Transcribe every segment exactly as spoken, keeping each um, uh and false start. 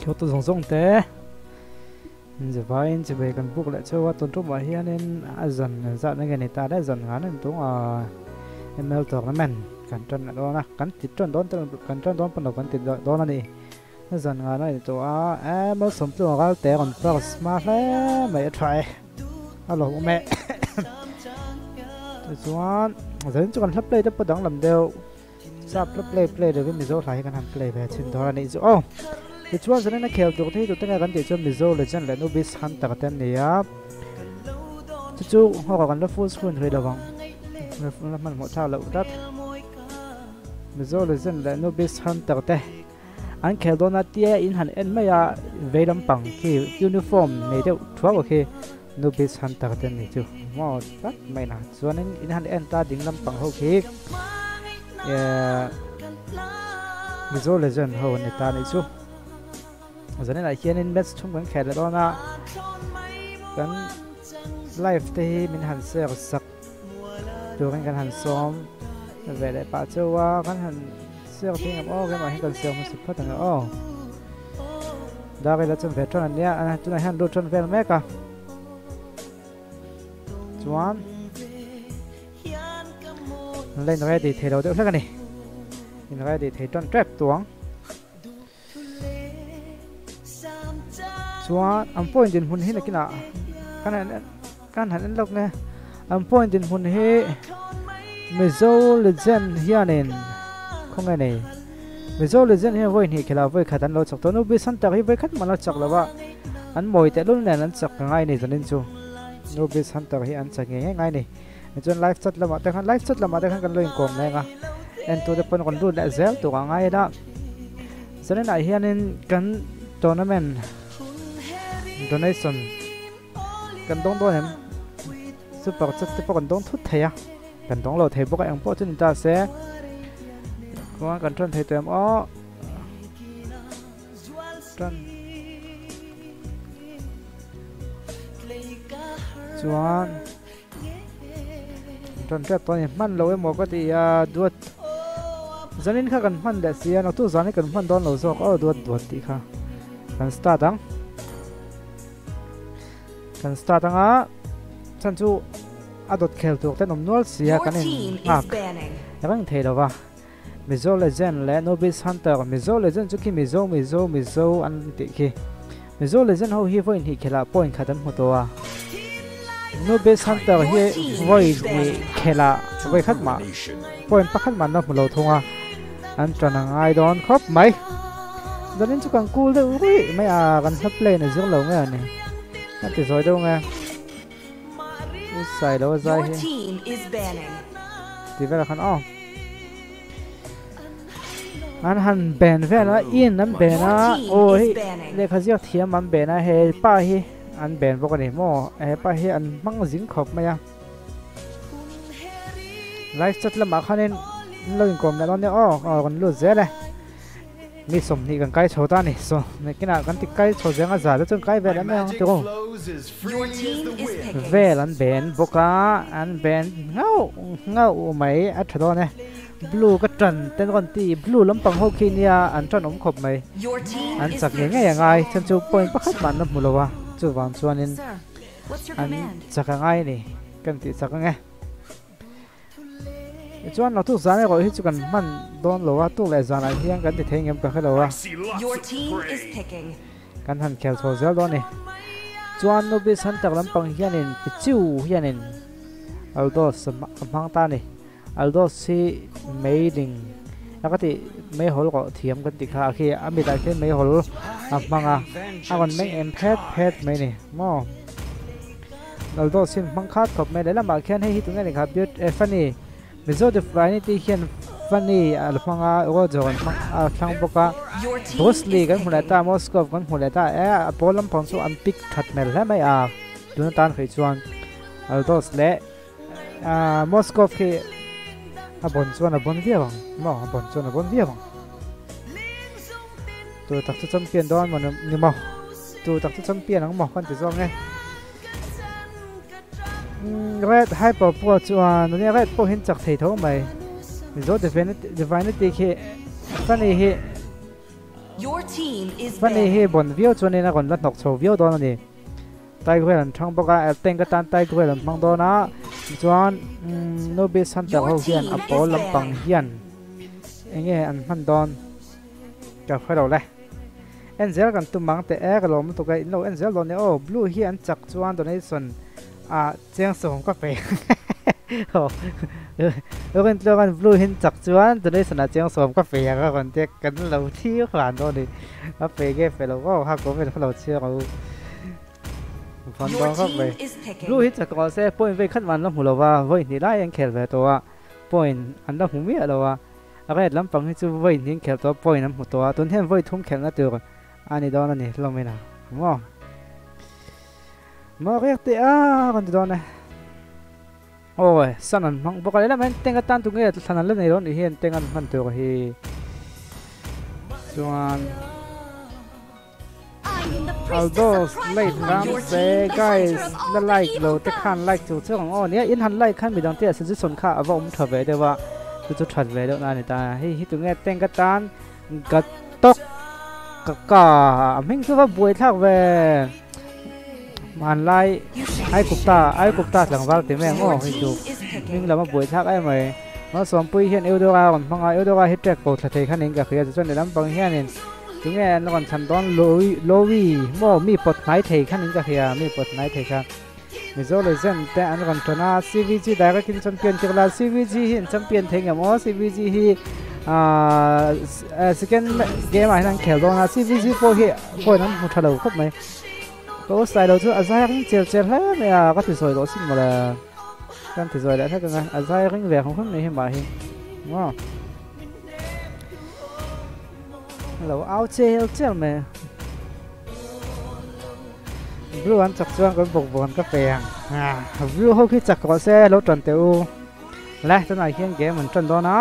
khiêu tôi giống giống thế giờ vai chỉ về cần buộc lại cho tuần trước mà hiện nên dần dạo này người ta đã dần ngắn nên tôi à em mail tưởng là mình cần chân là đó nè cần tít chân đó cần chân đó phần đầu cần tít đó là đi dần ngắn này tôi à em mới sống tôi vào té còn first smart đấy mày try alo mẹ tôi xuống dẫn cho con lắp play đó bắt đầu làm đều sắp lắp play play được với mình rồi lại cần làm play về trên đó là đi rồi thì chúa dẫn đến khéo được thì tụi tôi cần để cho mình rồi là chân là Nobis Hunter tên này á chú họ còn là full screen rồi đâu không mình một thao lậu đất mình rồi là chân là Nobis Hunter tên anh khéo đó là tia in hẳn em mấy à về làm bằng khi uniform này đâu chúa của khi Nobis Hunter tên này chú mà rất may là cho nên in hẳn em ta đứng làm bằng hậu khí mình rồi là chân hậu này ta này chú giờ này lại khiến nên best trong quán kẹt là đó na cái live thì mình hành xe sặc rồi cái hành xóm về lại bà châu á cái hành xe thì ngắm ô cái mà hiện còn xe một số thằng ô đó cái là trong về trong này anh chỗ này hành đôi trong về mấy cả chuan lên cái thì thấy đầu được cái này lên cái thì thấy trong trap tuống chúa am point din hun hi nakina kan kan han lok ne am point din hun hi mezo legend hianin không ai này mezo legend hi voi ni khela voi khatan lo chok to no bi san ta hi voi khat man lo chok lawa an moi te lun ne an chok ngai ni janin chu no bi san ta hi an chak nge ngai ni chon live chat lama ta khan live chat lama ta khan kan loin kom ne nga en to de pon kon du la zel to ngai da zanen ai hianin kan tournament donation cần đông đôi em super chất tiếp cần đông thút thầy à cần đông lầu thầy bốc anh bốc cho người ta sẽ có cần chân thầy tụi em ó chân chuan chân cái tôi man lầu em một cái thì đuột giờ nên khác cần man để xia nó tu giờ nên cần man đón lầu rồi có đuột đuột thì khác cần start đắng kan start anga chanchu adot khel tu te nom nual sia kanin ak yang thei dawa mizo legend le Nobis Hunter mizo legend chu ki mizo mizo mizo an ti ki mizo legend ho hi voin hi khela point khatan hotowa Nobis Hunter hi voi ni khela voi khat ma point pakhat man na mulo thonga an tranangai don khop mai zanin chu kan cool de ui mai a kan hap play na zong lo nga ni thì rồi đâu nghe xài đâu ra hi thì vậy là khăn o anh han bền về nó yên lắm bền á ôi để khai gieo thiam anh bền á he pa hi anh bền vô cái này mò he pa hi anh mang dính khóc mày à live chat là mà khăn nên lời còn lại đó nhá o còn lượt dễ này mi sum ni kan kai chota ni so me kina kan ti kai cho zenga za da chung kai ve la me to ko ve lan ben boka an ben ngau ngau mai a thado ne blue ka tran ten kon ti blue lam pang ho khinia an tran om khop mai an chak nge nge ngai chan chu point pakhat man na mulowa chu wang chuanin an chak ngai ni kan ti chak nge chuan nó thu giá này gọi hết chứ cần man don lo tu lại giá này hiang cần thì thấy em cả cái đầu à cần hành khéo thô dễ đó này chuan nó biết sẵn tập lắm bằng hiang nên chiu hiang nên aldo sắm mang ta này aldo si mấy đình nó có thể mấy hole gọi thiếm cần thì khá khi anh bị đại cái mấy hole à mang à à còn mấy em pet pet mấy này mò aldo si mang khát cọp mấy đấy là mà khen hay tụi này gặp biết funny bây giờ được vài nít hiện funny à lúc mà ở chỗ à thằng boka mostly cái người ta Moscow cái người ta à Poland phong số ăn pick thật mệt lắm mấy à tụi nó tan khởi chuan ở đó lẽ à Moscow khi à bon chuan à bon vía bằng mà bon chuan à bon vía bằng tụi tập cho champion đó mà nhưng mà tụi tập cho champion nó mỏ con tự do nghe red hyper po chuan nó red po hin chak thei tho mai zo divinity divinity khi funny hi วันนี้บนวิวชวนนี่นะก่อนรัดหนกโชว์วิวตัวนี้ไต่คุยหลังช่องปากกาเต็งก็ตันไต่คุยหลังฟังตัวนะชวนโนบิสันจากเขาเฮียนอัปโปลำปังเฮียนเองเงี้ยอันมันโดนกับใครเราเลยเอ็นเซลกันตุ้มบังแต่เอก็ลมตัวกันเราเอ็นเซลโดนเนี่ยโอ้บลูเฮียนจากชวนตัวนี้ส่วนอ่าเจียงส่งก็ไปโอ้เออกันตัวกันบลูเฮียนจากชวนตัวนี้ส่วนเจียงส่งก็ไปก็คนเด็กกันเราที่ขวานตัวนี้ก็ไปแก่ไปเราก็ฮักก็เป็นเราเชื่อเราฟันตองเข้าไปรู้ฮิตจากก่อนเซ่ป่วยไปขั้นวันแล้วหูเราว่าเว้ยนี่ได้ยังแข็งแบบตัวป่วยอันนั้นหูเมียเราว่าอะไรลำปังให้จูเว้ยนี่แข็งตัวป่วยน้ำหูตัวต้นเทียนเว้ยทุ่มแข็งแล้วตัวอันนี้โดนอันนี้เราไม่น่ามั่วมั่วเรียกตีอ่ะคนที่โดนนะโอ้ยสนั่นมังบอกอะไรแล้วมันเต็งกันตันตรงนี้สนั่นเล่นในรถนี่เห็นเต็งกันมันตัวก็เฮจวน although late Ramsey guys the like เราแต่ขัน like จุดเชื่อของอ๋อเนี่ยอินหัน like ขันมีดังเตี้ยสิ่งที่สนค่าเอาว่าผมถอดไว้ได้ว่าจุดจุดถอดไว้แล้วนั่นนี่ตาให้ฮิตตรงนี้เต็งกระตานกระตกกระก่ามิ่งคือว่าบวยทักเวมันไล่ไอ้กุบตาไอ้กุบตาหลังว่าตีแม่งอ๋อให้ดูมิ่งเรามาบวยทักไอ้ไหมมาสวมปุยเห็นเอวดราคนพังไอเอวดราฮิตแจ็คโกทะเทขันเองก็คือจะจนในน้ำปังเฮียนี่ตรงนี้นก่อนฉันตอนโลวีโลวีโม่มีปลดไม้เทขันนี้ก็เฮียมีปลดไม้เทครับมิโซเลเซนแต่อันก่อนชนะ ซี วี จี ได้ก็กินแชมเปี้ยนจากลา ซี วี จี เห็นแชมเปี้ยนเทงอย่างอ๋อ ซี วี จี ฮีอ่าเอ่อ second game อะไรนั่นแข่งลงนะ ซี วี จี โฟร์เฮียโฟร์นั้นมุทะเลครบไหมก็ใส่เราทุกอาศัยริงเจียวเจียวแล้วเนี่ยก็ถือสวยตัวสิ่งมาเลยกันถือสวยแล้วถ้าเกิดอาศัยริงแหวกของคนนี้เห็นบ่เห็นว้าวเราเอาเจลเจลไหมบลูอันจักรจวนก็บกบนก็เปียงอ่าบลูเขาคิดจักรก็เซ่รถจนเตียวและตอนไหนเขียนเกมเหมือนจนโดนนะ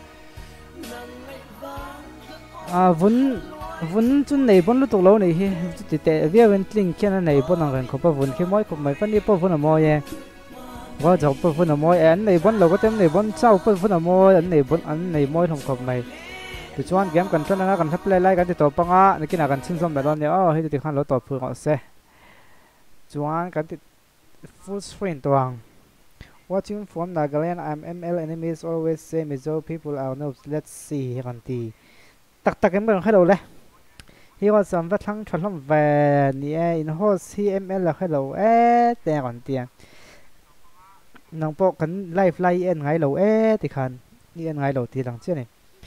อ่าวุ้นวุ้นจุนไหนบนรถตกเราไหนที่ติดแต่เวียนลิงเขียนไหนบนอะไรเขาไปวุ้นขี้ม้อยเขาไม่ฟันนี่ไปวุ้นอะไรเย่ว่าจะไปวุ้นอะไรอันไหนบนเราก็เต็มไหนบนเจ้าไปวุ้นอะไรอันไหนบนอันไหนม้อยของเขาไม่ตัวชวนเกมกันจนนั้นกันทับไล่ไล่กันติดต่อปังอ่ะนี่กินกันชิ้นส้มแบบนี้อ๋อให้ติดขันรถต่อเพื่อเอาเซ่ชวนกันติด full screen ตัว watching from Nagaland I'm เอ็ม แอล enemies always say Mizo people are noobs let's see กันตีตักตักกันเมื่อให้เราเลยที่ว่าสำหรับทั้งชั้นลำแวนนี่อินโฮสที่ เอ็ม แอล แล้วให้เราเอ๊ะแต่ก่อนเตียงน้องโปกันไล่ไฟเอ็นไงเราเอ๊ะติคันนี่เอ็นไงเราทีหลังเชื่อนี่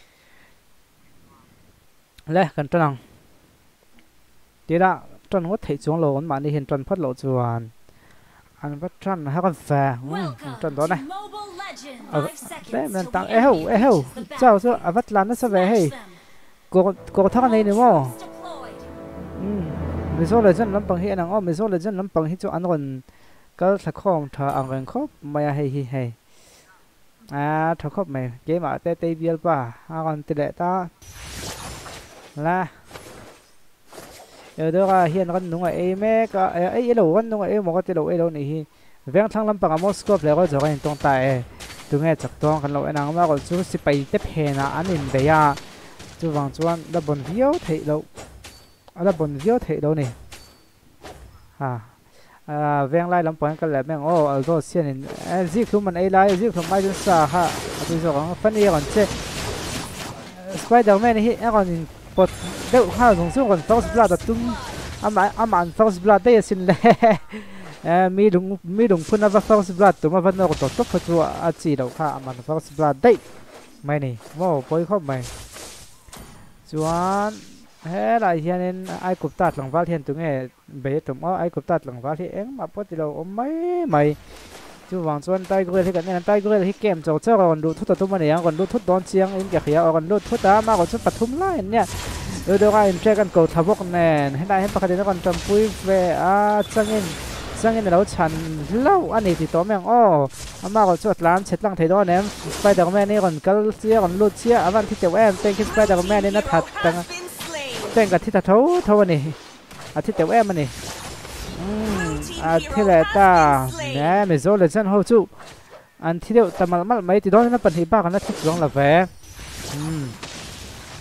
และกันจังทีละจนวัดเทจงโลนมาในเห็นจนพัดโลจวนอันพัดจันให้กันแฝงจนตัวไหนเออแต่มันต่างเอ้าเอ้าเจ้าเจ้าอวัตลานั่นสบายให้กูกูท่าในนี่มั้งอืมมิโซเลจันลำปังให้นางอ้อมิโซเลจันลำปังให้เจ้าอันก่อนก็สักข้อมถ้าอันก่อนครบไม่ให้ให้ให้อ่าถ้าครบไม่เกมอ่ะเตะเตะเบียร์ป่ะอันก่อนติดเด็ดตาละเออเดี๋ยวก็เฮียนกันนุ่งไอ้แม่ก็ไอ้ไอ้เรากันนุ่งไอ้หมอก็จะเราไอ้เรานี่เวียงทั้งลำปางมอสโกฟแล้วก็จะกันตรงใต้ตรงนี้จับตัวกันเราไอ้นางมาก็จู่สิไปเตะเพนะอันนี้เดียจู่วางจวนดับบนวิวเทเราดับบนวิวเทเรานี่ฮะอ่าเวียงไล่ลำปางกันแล้วแม่งโอ้เอาตัวเสียนี่ไอ้ซิคือมันไอ้ไล่ซิคือไม่จะสาฮะตัวสองฟันนี่ก่อนเช่สไปเดอร์แมนนี่ไอ้ก่อนปดเดี๋ยวข้าวสงสู้กัน first blood แต่ตุ้มอามันอามัน first blood ได้สินเลยเออมีดุงมีดุงพุ่นว่า first blood ตัวมาพันนกตัวตุ๊กตัวอาจีเราข้าอามัน first blood ได้ไม่นี่โม่ปล่อยเข้าไปจวนเฮ้ยอะไรเฮียนี่ไอ้กุบตัดหลังฟ้าเทียนตรงนี้เบสตรงอ๋อไอ้กุบตัดหลังฟ้าที่เอ็งมาปดที่เราไม่ไม่จู่วางส่วนใต้กระเทียมเนี่ยใต้กระเทียมที่เกมจอดเจ้าก่อนดูทุกตัวมันเนี่ยก่อนดูทุกตอนเชียงอินเกียร์ก่อนดูทุกตามากก่อนชุดปฐมไล่เนี่ยเออเดี๋ยวก็อินเทรกันกดทับวกแน่ให้ได้ให้ประคันก่อนจำปุ้ยเวอาจังเงินจังเงินเราฉันเล่าอันนี้ติดต่อแม่งอ้อมากก่อนชุดร้านเช็ดลังไทยด้วยเนี่ยไปเดี๋ยวแม่นี่ก่อนก็เชียก่อนลุดเชียอันที่จะแอมเต้นขึ้นไปเดี๋ยวแม่นี่นัดถัดแต่เต้นกับที่ตะเท้าเท่านี้อาทิตย์จะแอมมันนี่อาทิตย์แรกตาเนี่ยไม่โซ่เลยฉันหัวจู่อันที่เดียวแต่มันไม่ติดด้วยนั่นปัญหาบ้ากันนะที่ร้องละแฝง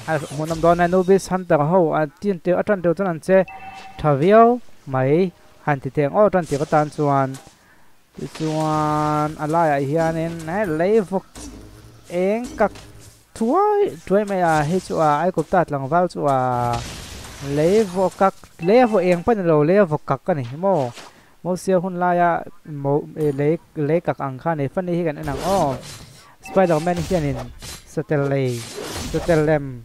một năm đó này Nobis Hunter hậu à tiên tiêu atran tiêu cho nên sẽ Thaviao mấy hành thì tiếng ô trăn tiêu có tan chuan chuan alai ai hiền nên nãy lấy vô eng các chuối chuối mày à hết chua ai cũng tạt lòng vào chua lấy vô các lấy vô eng phân lô lấy vô các cái này mò mò siêu hun lai à mò lấy lấy các ăn khan này phân đi cái này nằng ô Spider-Man hiền nên Stellay Stellem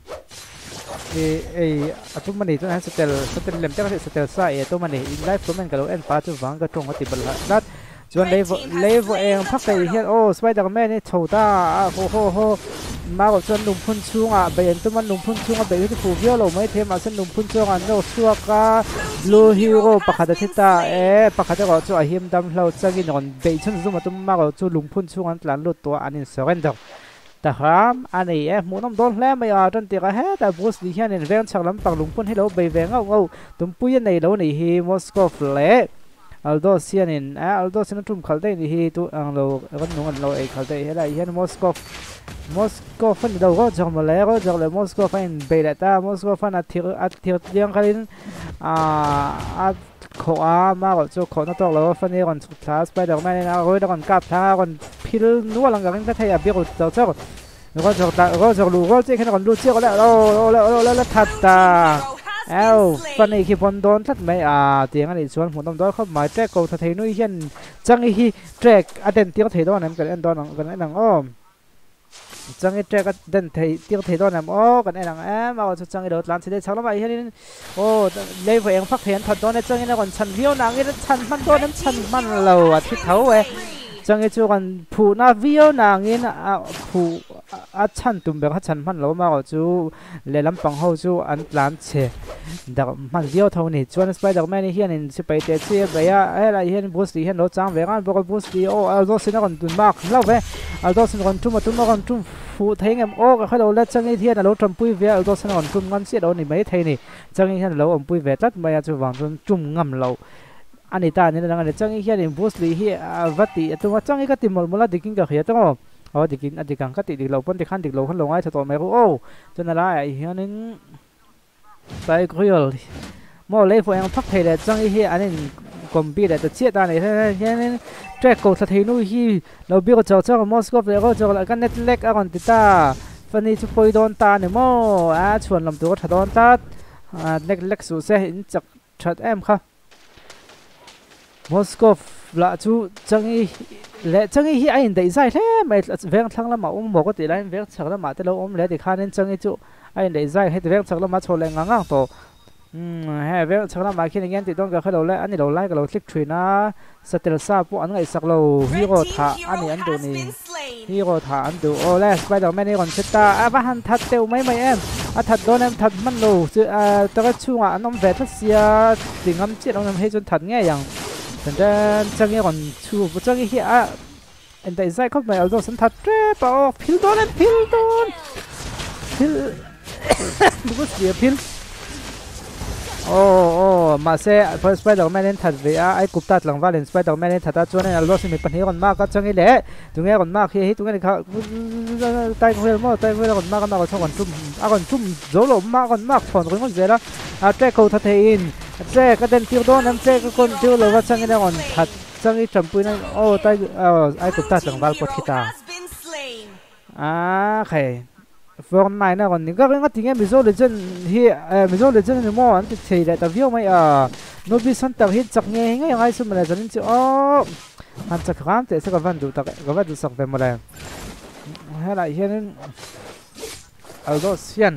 thì ấy à chúng mình thì chúng ta Stell Stellem chắc là Stell sai chúng mình thì in live của mình cái lối em phá chúng vắng cái trong cái tiệm bẩn lát chuan lấy vô lấy vô em phát cái hiền ô Spider-Man này thầu ta ho ho ho mà còn chuan nung phun chuông à bây giờ tụi mình nung phun chuông à bây giờ phụ việc rồi mấy thêm mà chuan nung phun chuông à nó xua cả blue hero bạc hạt thế ta ê bạc hạt cái chuan hiểm đâm lâu chắc cái nón bây giờ chúng mà tụi mà còn chuan nung phun chuông à là lộtตัวอันนี้ surrenderแต่ครับอันนี้เอ๊ะหมูน้ำโดนแล้วไม่อ่ะจนตีก็เฮ้แต่บูสดีแค่เนี่ยเรื่องฉากลำปังลุงพุ่นให้เราไปแวงเอาเอาตุ้มปุ้ยในเรานี่ฮีมอสโกฟเล่อัลโดเซียนินเอ๊ะอัลโดเซียนทุ่มขัลเต้นี่ฮีตัวอังเราก็นุ่งอันเราเองขัลเต้เฮ้ได้เฮ้มอสโกฟมอสโกฟันเราก็จำมาแล้วก็จำเลยมอสโกฟันเบลต้ามอสโกฟันอัดเทียอัดเทียเลี้ยงกันอ่าอัดขออามาก็จะขอหน้าตัวเราฟันนี้ก่อนสุดท้ายไปดอกไม้เนี่ยนะโอ้ยดอกก่อนกับท่าก่อนพิลนัวหลังจากนั้นก็ทายาเบี้ยก็เจ้าเจ้าแล้วก็จะก็จะรู้ก็จะแค่ก่อนรู้เจ้าก็แล้วแล้วแล้วแล้วแล้วทัดตาเอ้าฟันนี้คือพอนโดนทัดไม่อ่าเตียงอันนี้ชวนผมต้องโดนเข้ามาแจกกูทัดเทนุ้ยเห็นจังอีแจกอันเด่นเตียงเทโดนนั่นกันอันโดนกันอันนั้นอ้อจังอีแจกอันเด่นเทเตียงเทโดนนั่นอ้อกันอันนั้นเอ้ามาจังอีโดนหลานเสด็จชาวละไปเห็นโอ้เลยเองพักเห็นทัดโดนจังอีนั่นก่อนฉันเที่ยวนางอีนั่นฉันมันโดนนั้นฉันมันเราอ่ะที่เขาเว้จังอีจูกันผู้น่าวิวนางอีน่ะผู้อาชันตุ่มแบบอาชันมันเรามาก็จูเล่ลำปังเขาจูอันหลานเชดักมันวิวเท่านี้จวนสไปเดอร์แมนนี่เฮียนี่จะไปเตะเชียไปอ่ะเฮ้ยอะไรเฮียนี่บูสตีเฮียนเราจ้างเวกันบอกว่าบูสตีโอ้เอาตัวสินะคนตุ่มมากเล่าไปเอาตัวสินะคนทุ่มมาทุ่มมาคนทุ่มฟูเทงเอ็มโอ้ก็ให้เราเล่นจังอีเฮียนะเราทำปุ้ยเวเอาตัวสินะคนทุ่มงั้นเสียเรานี่ไม่เทนี่จังอีเฮียเราอมปุ้ยเวตัดมาจะวางจนจุ่มงำเราอันนี้ตาเนี่ยนะอันนี้จังอีเฮียนี่บูสตีเฮียวัดตีตัวจังอีก็ติมอลมุลาดิกินกับเฮียต้องอ๋อดิกินอดีกังก็ติดิเราพ้นดิขันดิเราขันลงไอ้สตอไม่รู้โอ้จนอะไรเฮียนึงใส่กรีลมอเลยพวกยังพักเพลจังอีเฮียอันนี้กลมปีแต่จะเชี่ยตาเนี่ยเฮียนึงแทร็กกูสะเทนุฮีเราเบี้ยก็เจาะเจาะมอสโกฟเลยก็เจาะแล้วกันเน็ตเล็กอ่ะก่อนติดตาฟันนี้จะปล่อยโดนตาเนี่ยมออ่ะชวนลำตัวก็โดนตาอ่าเน็ตเล็กสุดเสียอินจากชัดเอ็มค่ะมอสโกฟละจูจังอีเละจังอีไอ้เด็กใส่เท่ไม่เวงทั้งละมาอุ้มบอกก็ติดแล้วเวงชักละมาแต่เราอุ้มเละเด็กข้านี่จังอีจูไอ้เด็กใส่ให้เวงชักละมาโชว์แรงง้างๆตัวอืมให้เวงชักละมาคิดอย่างนี้ติดต้องกับเราเละอันนี้เราไล่กับเราคลิกทรีนะสเตลซ่าพวกอันไงสักเราฮีโร่ท่าอันนี้อันดูนี่ฮีโร่ท่าอันดูโอ้เละสไปเดอร์แมนนี่ก่อนชิดตาอ่ะบ้านทัดเตวไม่ไม่เอ็มอ่ะทัดโดนเอ็มทัดมันโลจะอ่าแต่ก็ช่วงอ่ะน้องเวทเสียสิ่งน้ำจิตน้องทำให้จนทัดง่ายอย่างแต่เดินจังอีก่อนชูจังอีเฮียอันใดใจเขาไม่เอาตัวสันทัดเจ็บออกพิลโดนพิลโดนพิลดูก็เสียพิลโอ้โอ้มาเซ่พอสไปเดอร์แมนเล่นทัดเวียไอ้กุบตัดหลังว่าเล่นสไปเดอร์แมนเล่นทัดจวนเนี่ยเราสิมีปัญหาก่อนมากก็จังอีเละตรงนี้ก่อนมากเฮ้ยตรงนี้เขาไต่เวลมั่วไต่เวลก่อนมากก็มากก็ช่องก่อนชุ่มอ่ะก่อนชุ่มโจโลมากก่อนมากถอนคนก็เสียแล้วอ่ะแจ็คเขาทัดเทอินแจ็คก็เดินพิลโดนน้ำแจ็คก็คนพิลเลยว่าจังอีเนี่ยก่อนทัดจังอีจำปุยนั่นโอ้ใต้เอ่อไอ้กุบตัดหลังว่าปวดที่ตาอ่าโอเคฟอร์มใหม่นะก่อนนี่ก็เป็นก็ทิ้งไอ้มิโซเลเจนเฮียเอ่อมิโซเลเจนนี่มั่วอันที่เฉยเลยแต่วิวไม่อ่ะโนบิสันแต่เห็นจักเงี้ยไงยังไงสมัยนั้นจะอ๋อมันจะครามแต่สักวันดูตะก็ว่าดูสักเป็นอะไรเฮ้ยอะไรเฮียนั่นอัลโดเซียน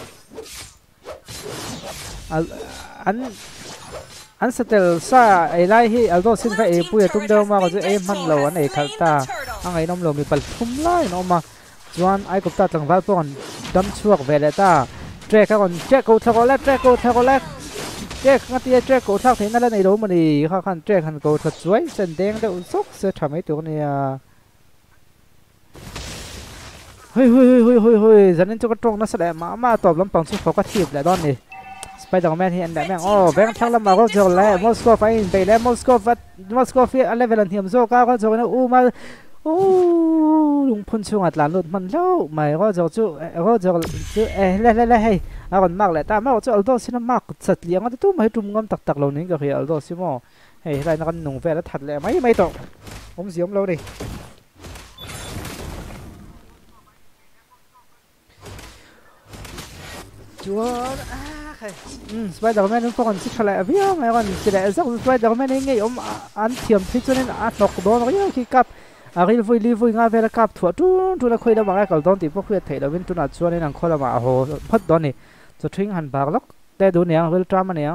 อันอันสเตลซ่าไอ้ไรที่อัลโดซินไปเอปุยตุ้มเดิมมาก็จะเอ็มมันเราอันไอ้ขัดตาอันไอ้น้องเรามีปัลทุ่มไล่น้องมาจวนไอ้กุบตาตั้งวัดก่อนดำช่วงเวลาตาแจ็คก่อนแจ็คกูทักแรกแจ็คกูทักแรกแจ็คงั้นที่แจ็คกูทักที่นั่นแล้วในโลมันดีข้าขันแจ็คขันกูทักสวยเส้นแดงได้อุ่นซุกเสียทำให้ตัวเนี่ยเฮ้ยเฮ้ยเฮ้ยเฮ้ยเฮ้ยฉันนี่จะกระตรงนั่นแสดงมามาตอบลำปังสุดเขาก็ทีบแหละตอนนี้สไปเดอร์แมนที่อันดับแม่งโอ้แบงค์ทั้งละมาก็เจอแล้วมอสโกไฟไปแล้วมอสโกฟัดมอสโกฟีอะไรเวลาเทียมโซก้าก็เจอแล้วอู้มาโ ô lùng phun chung ngặt làn lụt mình lâu mày có giờ chú có giờ chú ê lê lê lê hay à còn mặc lại ta mặc chú aldo xin nó mặc sạch liang á tu mấy trung ngâm tặc tặc lâu nín cái gì aldo xin mò hay lại nó còn nung về nó thật lẹ mấy mấy tổ ông gì ông lâu đi chúa ừ Spider-Man nó còn xích lại biết mày còn chỉ để rất Spider-Man này ngay ông ăn thiểm thế cho nên ăn nọc đó nó như khi cặp à cái vui vui ngay về là cặp thua chú chú là khơi đâu mà cái cầu đón thì bốc khuyết thể đâu bên chú nào cho nên là khơi là mà hồ phát đón này cho thinh hẳn bạc lắm để đủ nè với drama nè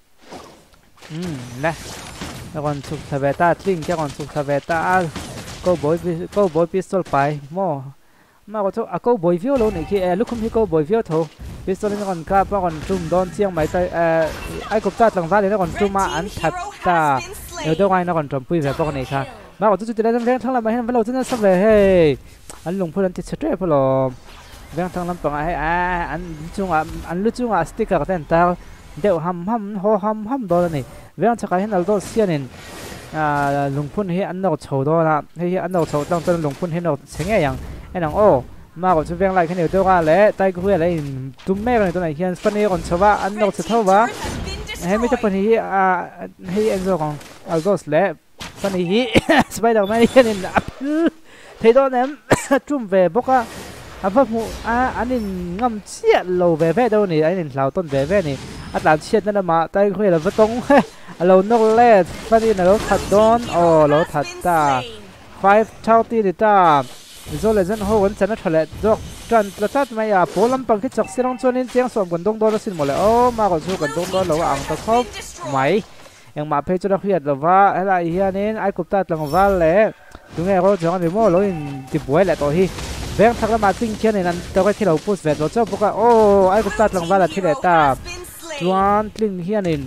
ừ nè nó còn chụp thà về ta thinh cái còn chụp thà về ta câu bồi câu bồi pistol phải mò mà có chỗ à câu bồi phiếu luôn này khi lúc không thấy câu bồi phiếu thôi pistol nó còn cặp nó còn trùm đón chiang máy tay ai cục ta lần va thì nó còn trùm mà ăn thật ta nếu đâu ai nó còn trùm pui về bao này ha mà có chút chút đấy ven thằng làm hay lâu chân sắp về hey anh lùng phun anh chết chết phải lo ven thằng làm bằng ai à anh chung à anh lúc chung à sticker cái tao đều hầm hầm ho hầm hầm đó này ven chắc cái hiện đó xiên nên à lùng phun hay anh nó chầu đó là hay anh nó chầu trong tên lùng phun hay nó sáng ngày yang anh nói ô mà có chút ven lại cái điều đâu ra lẽ tay cái này tụm mẹ cái này hiện phân này còn chầu va anh nó chầu thâu va hay mấy cái phần này à hay anh rồi còn algo lẽ phần này Spider-Man này nên thấy đó ném chung về bốc á à vợ mu à anh nên ngâm chiết lầu về về đâu này anh nên lầu tôn về về này anh làm chiết nên mà tay khuya là vợ tông lầu nóc led phần này là lầu thật đón ồ lầu thật ta five thao ti đi ta rồi là dân hồ vẫn sẽ nó thật lệ rồi trần là chắc mày à bố lắm bằng cái chọc xe đông cho nên tiếng soạn quần đông đó nó xin một lại ô mà còn số quần đông đó lầu ăn tao khóc mày yang mà phê cho nó khuyết là va hay là hiện nên ai cũng ta từng va lẽ chúng nghe có chọn thì mua lối thì buổi lại tội hi ven thằng là mà tinh kia này năn tao cái khi đầu post về rồi cho bố cả ô ai cũng ta từng va là thì để ta chuan tinh hiện nên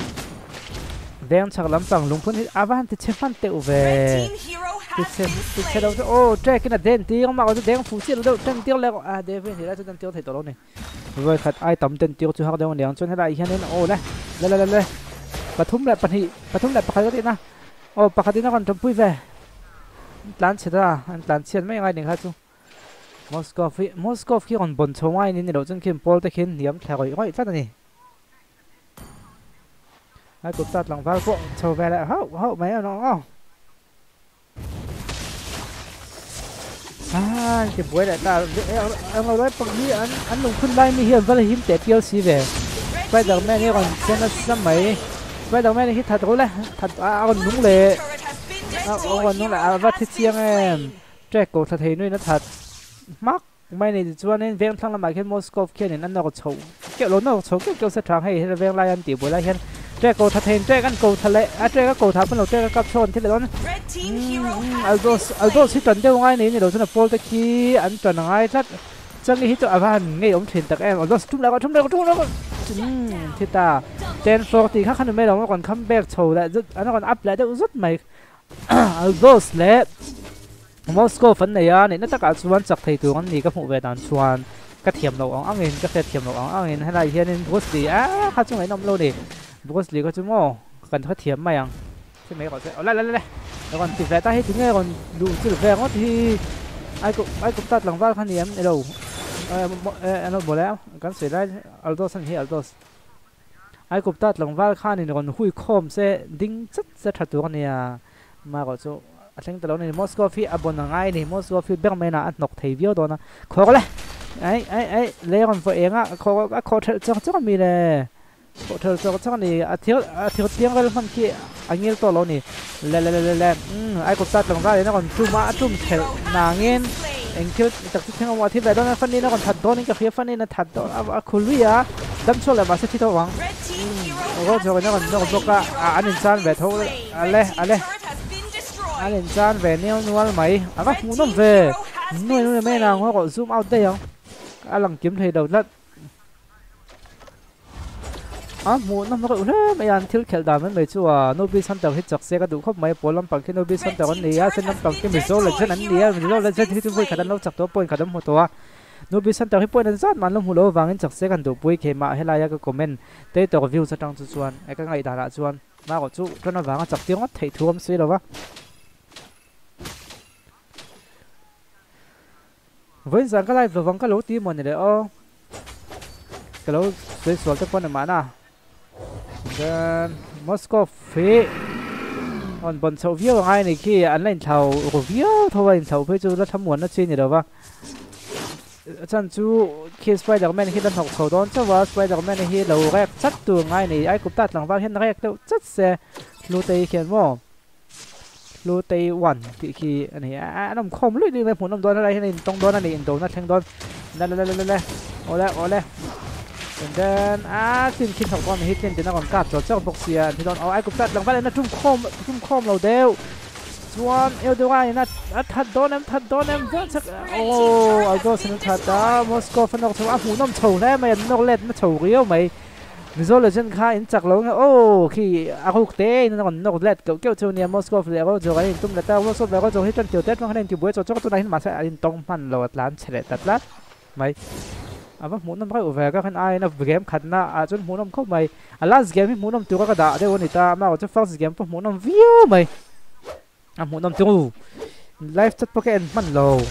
ven thằng lắm bằng lúng phun hết avan thì chế phân tẹo về thì chế thì chế đâu ô trái cái là đen tiếng mà có đen phụ sĩ đâu đen tiếng lại à đen thì lại đen tiếng thấy tổ này rồi thật ai tầm đen tiếng chú học đâu đen cho nên là hiện nên ô đây đây đây đâyปะทุ่มแหละปะทีปะทุ่มแหละปะใครก็ติดนะโอ้ปะใครติดนะก่อนจำปุ้ยแวร้านเชียร์อ่ะร้านเชียร์ไม่ยังไงหนึ่งครับจูมอสโกฟีมอสโกฟีก่อนบนชาวไอ้นี่เราจนเข้มโพลแต่เข้มเหลี่ยมแถวอีกไว้ฟังนี่ไอ้กุตัดหลังฟ้าพวกชาวแวร์แล้วเฮ้าเฮ้าไม่เอาน้องอ้าวอ่าเก็บไว้แต่ตาเอาเอาไว้ปังนี้อันอันลงขึ้นได้ไม่เหี้ยว่าเลยหิมแต่เที่ยวสีแวร์ไปจากแม่นี่ก่อนเช่นนั้นสมัยไปตรงแม่นี่ถัดรู้เลยถัดเอาคนนุ่งเลยเอาคนนุ่งเลยเอาวัดที่เชียงเอ็มแจ็คกูถัดเห็นด้วยนะถัดมักไม่นี่จวนนี่เวียงทั้งละมาแค่มอสโกฟแค่นี้นั่นเราก็โชว์เกี่ยวล้นเราโชว์เกี่ยวเส้นทางให้เวียงลายอันตีบุยลายเห็นแจ็คกูถัดเห็นแจ็คกันกูทะเลอ่ะแจ็คก็กูถัดเป็นเราแจ็คก็กับชนที่เลยนั่นอัลโดสอัลโดสที่จนเจ้าง่ายนี่นี่เราจะโพลตะกี้อันจนง่ายทัดจังนี้ที่ตัวอาวันงี้ผมเห็นแต่แอมอัลโดสทุ่มแล้วก็ทุ่มแล้วก็ทุ่มแล้วก็ที่ตาเจนโฟร์ตีข้าขนมไม่ลงก่อนคัมแบ็กโชว์แล้วอันนั้นก่อนอัพแล้วจะอุดไม่อัลโดสเล่มอสโกฝันเนี่ยนี่นั่นตะการชวนจากไทยตัวนี้ก็หูเวดานชวนกระเทียมเราอ่างเงินกระเทียมเราอ่างเงินให้ไรเฮียนี่บูสลีอ่ะข้าจุ่มไอ้นมโลดิบูสลีก็จุ่มโม่กันกระเทียมมายังใช่ไหมก่อนใช่เอาเลยเลยเลยแล้วก่อนติดแฟร์ตาให้ถึงไงก่อนดูติดแฟร์ก็ที่ไอ้กุไอ้กุตัดหลังบ้านขันเนียมไอ้เราเออเอออันนั้นหมดแล้วกันเสร็จได้อัลโดสันเฮียอัลโดสไอ้กุตัดหลังบ้านขันนี่ก่อนหุยคมเสดิ้งจัดเสถัดตัวเนี่ยมาก่อนจู่ซึ่งตลอดนี่มอสโกฟีอับบนง่ายนี่มอสโกฟีเบงไม่น่าอัดนกเทียวตัวนะขอเลยไอ้ไอ้ไอ้เลี้ยงคนเองอ่ะขอขอเธอจังจังมีเลยขอเธอจังจังนี่อาทิตย์อาทิตย์เที่ยงก็มันขี้อันนี้ตัวเรานี่เล่เล่เล่เล่อืมไอ้กุตัดหลังบ้านนี่นะก่อนจุ่มมาจุ่มเทนางเงินเอ็งคิดจากที่เที่ยงวันที่แบบนั้นฟันนี่นะก่อนถัดตัวนี่ก็เพียฟันนี่นะถัดตัวอ่ะคุลุยอ่ะดัมโชว์เลยมาเสียที่ตัวหวังอืมแล้วก็จะกันนะก่อนนะก่อนบอกว่าอันนี้จานแบบเท่าอะไรอะไรอันนี้จานแบบนี้นวลไหมอ่ะก็หูน้ำเวนู่นนู่นไม่นางเขาก็ซูมเอาได้ยังอ่ะหลังจิ้มเทเดาลัดอ่ะหมูน้ำมันก็อุ้ยไม่ยันทิลเขลดามันไม่ชัวร์โนบิสันแต่ที่จักเสกดูเขาไม่ปวดลำปังที่โนบิสันแต่วันนี้อ่ะเส้นลำปังที่มิโซเลยเส้นนั้นเนี่ยมิโซเลยเส้นที่ทุ่งขัดเราจักตัวปนขัดหัวตัวโนบิสันแต่ที่ปนนั้นจัดมันลงหัวเราวางเงินจักเสกันดูปุ้ยเขมาให้ลายก็คอมเมนต์เตะตัววิวจะตั้งจุดชวนไอ้ก็ไงด่าละชวนมาก็จู่จนวางจักเตี้ยงว่าเททุ่มสิหรอวะ với rằng cái này vừa vắng cái lỗ tí một này đấy ô cái lỗ dưới xuống tới con này mà na then Moscow phê còn bọn sầu viêu ngay này khi anh lên thầu của viêu thôi anh thầu phải chú nó thấm muốn nó trên gì đâu vâng chân chú khi Spider-Man khi đang học khẩu đón cho vào Spider-Man khi đầu rác chắc tường ngay này ai cũng tắt lằng vào hiện rác đâu chắc xe lô tây khiến mò lô tây one thì khi anh này à nó không lưỡi đi về muốn năm đón ở đây nên trong đón này in đầu nó thành đón lên lên lên lên lên ô lên ô lên and then à xin khi học con này hết thì nó còn cắt rồi chắc bọc xìa thì đón ai cũng tắt lằng vào đây nó trung khom trung khom lâu đều Chuan yêu đương ai nè thật đón em thật đón em rất chắc ô ở đó xin thật đó Moscow phân độc thằng hú nôm chầu đấy mày nó lên nó chầu riêu mày rồi là dân khai chắc lâu nghe ô khi à quốc tế nó còn nó lên kiểu kiểu châu này Moscow phải có rồi cái tụm là tao Moscow phải có rồi hết trận tiểu tết nó nên tiểu buổi cho cho tụi này mà sẽ in tông man lột lán chạy tạt lát mày à vâng muốn năm cái về các ai nó game khát na à chốn muốn năm không mày à last game muốn năm tiêu cái đá đây ôn ta mà cho first game muốn năm view mày à muốn năm tiêu live chất pocket man low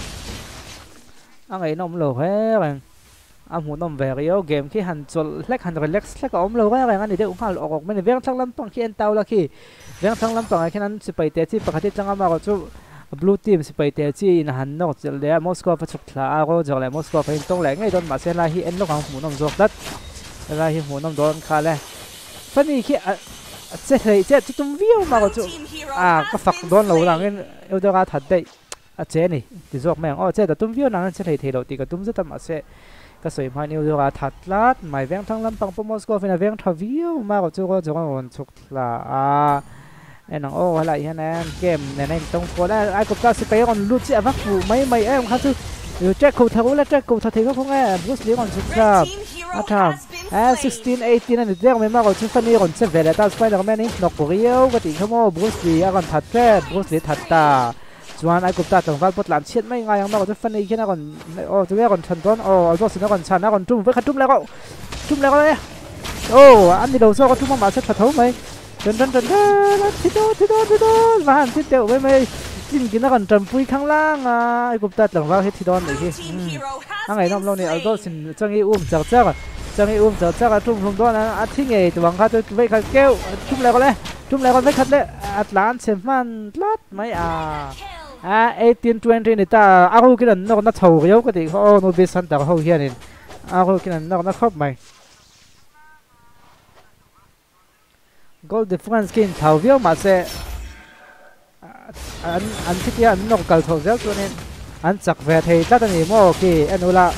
anh ấy năm low hết bạn à muốn năm về cái game khi hành cho lách hành relax lách ốm low cái bạn anh ấy đều không học học mình về thằng lắm bằng khi anh tao là khi về thằng lắm bằng khi anh sẽ phải test chỉ bắt thằng mà cho blue team sẽ phải test chỉ là hành nóจะเลยMoscow phải chụp là có rồi lại Moscow phải tông lại ngay đón mà sẽ là hi anh lúc hàng muốn năm giọt đất là hi muốn năm đón khá là phần này khi chết thì chết chút tụm view mà có chút à có phật đón lâu là cái yêu cho ra thật đấy à chết này thì giọt mèo ô chết là tụm view là chết thì thì đầu tiên cái tụm rất mà sẽ cái sợi mai yêu cho ra thật lát mày vẽ thằng lắm bằng Moscow phải là vẽ thằng view mà có chút có chỗ còn chụp là à em nói ô lại anh em game này này trong phố đây ai cũng ta sẽ phải còn luôn chạy vác phụ mấy mấy em khác chứ rồi check cầu thấu là check cầu thấu thì có không nghe Bruce Lee còn chụp ra à thằng à sixteen eighteen này đeo mấy mà còn chụp phân đi còn sẽ về lại ta Spider-Man ấy nọc của Rio cái tiếng không ô Bruce Lee còn thật thế Bruce Lee thật ta chuan ai cũng ta từng vào bớt làm chết mấy ngày mà còn chụp phân đi khi nó còn ô chúng ta còn thần toán ô rồi nó còn sàn nó còn trung với khăn trung lại cậu trung lại cậu đấy ô anh đi đầu sau con trung mà sẽ thật thấu mấy trần trần trần thì đó thì đó thì đó và hẳn thiết tiểu với mày xin cái nó còn trầm pui khang lang à ai cũng tạt lằng vào hết thì đó này kia anh ấy năm lâu này ở đó xin cho nghe um chặt chắc à cho nghe um chặt chắc à trung không đó là ăn thích nghề từ bằng khai tôi với khai kêu trung lại con đấy trung lại con với khát đấy Atlant xem man lát mấy à à eighteen twenty này ta ao cái lần nó nó thầu cái cái thì họ nó biết sẵn ta hậu kia này ao cái lần nó nó khóc mày gold difference skin thầu viết mà sẽ anh anh thích anh nó cầu thầu rất cho nên anh chắc về thì tất nhiên mà khi anh là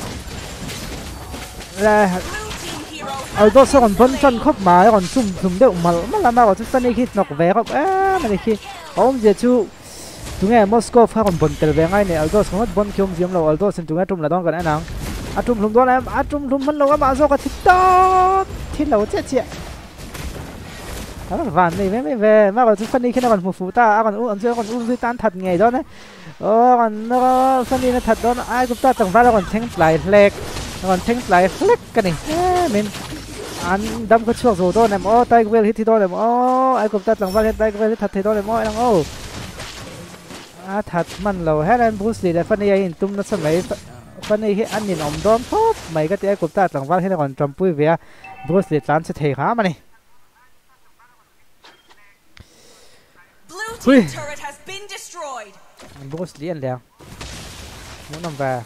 là ở đó sao còn vẫn chân khóc mà còn sum sum đều mà mà làm sao còn chân này khi nó về không á mà khi ông giờ chú chúng nghe Moscow phải còn bận từ về ngay này ở đó không hết bận khi ông diêm lâu ở đó xin chúng nghe trung là đó còn anh nào à trung trung đó em à trung trung vẫn lâu các bạn sao có thích đó thích lâu chết chị đó là vạn này mới về mà còn phân đi khi nào còn một phú ta còn uống chưa còn uống dưới tan thật ngày đó đấy ờ còn nó phân đi nó thật đó ai cũng ta từng ra nó còn thanh lại lệch còn thanh lại lệch cái này mình ăn đâm cái chuột rồi đó này ô tay quên hết thì đó này ô ai cũng ta từng ra tay quên thật thì đó này mọi đang ô à thật mình lâu hết anh Bruce Lee là phân đi anh tung nó sân mấy phân đi anh nhìn ông đón tốt mấy cái ai cũng ta từng ra hết còn trầm vui về Bruce Lee tán sẽ thể khá mà này Ui, Bruce Lee anh leo, muốn nằm về.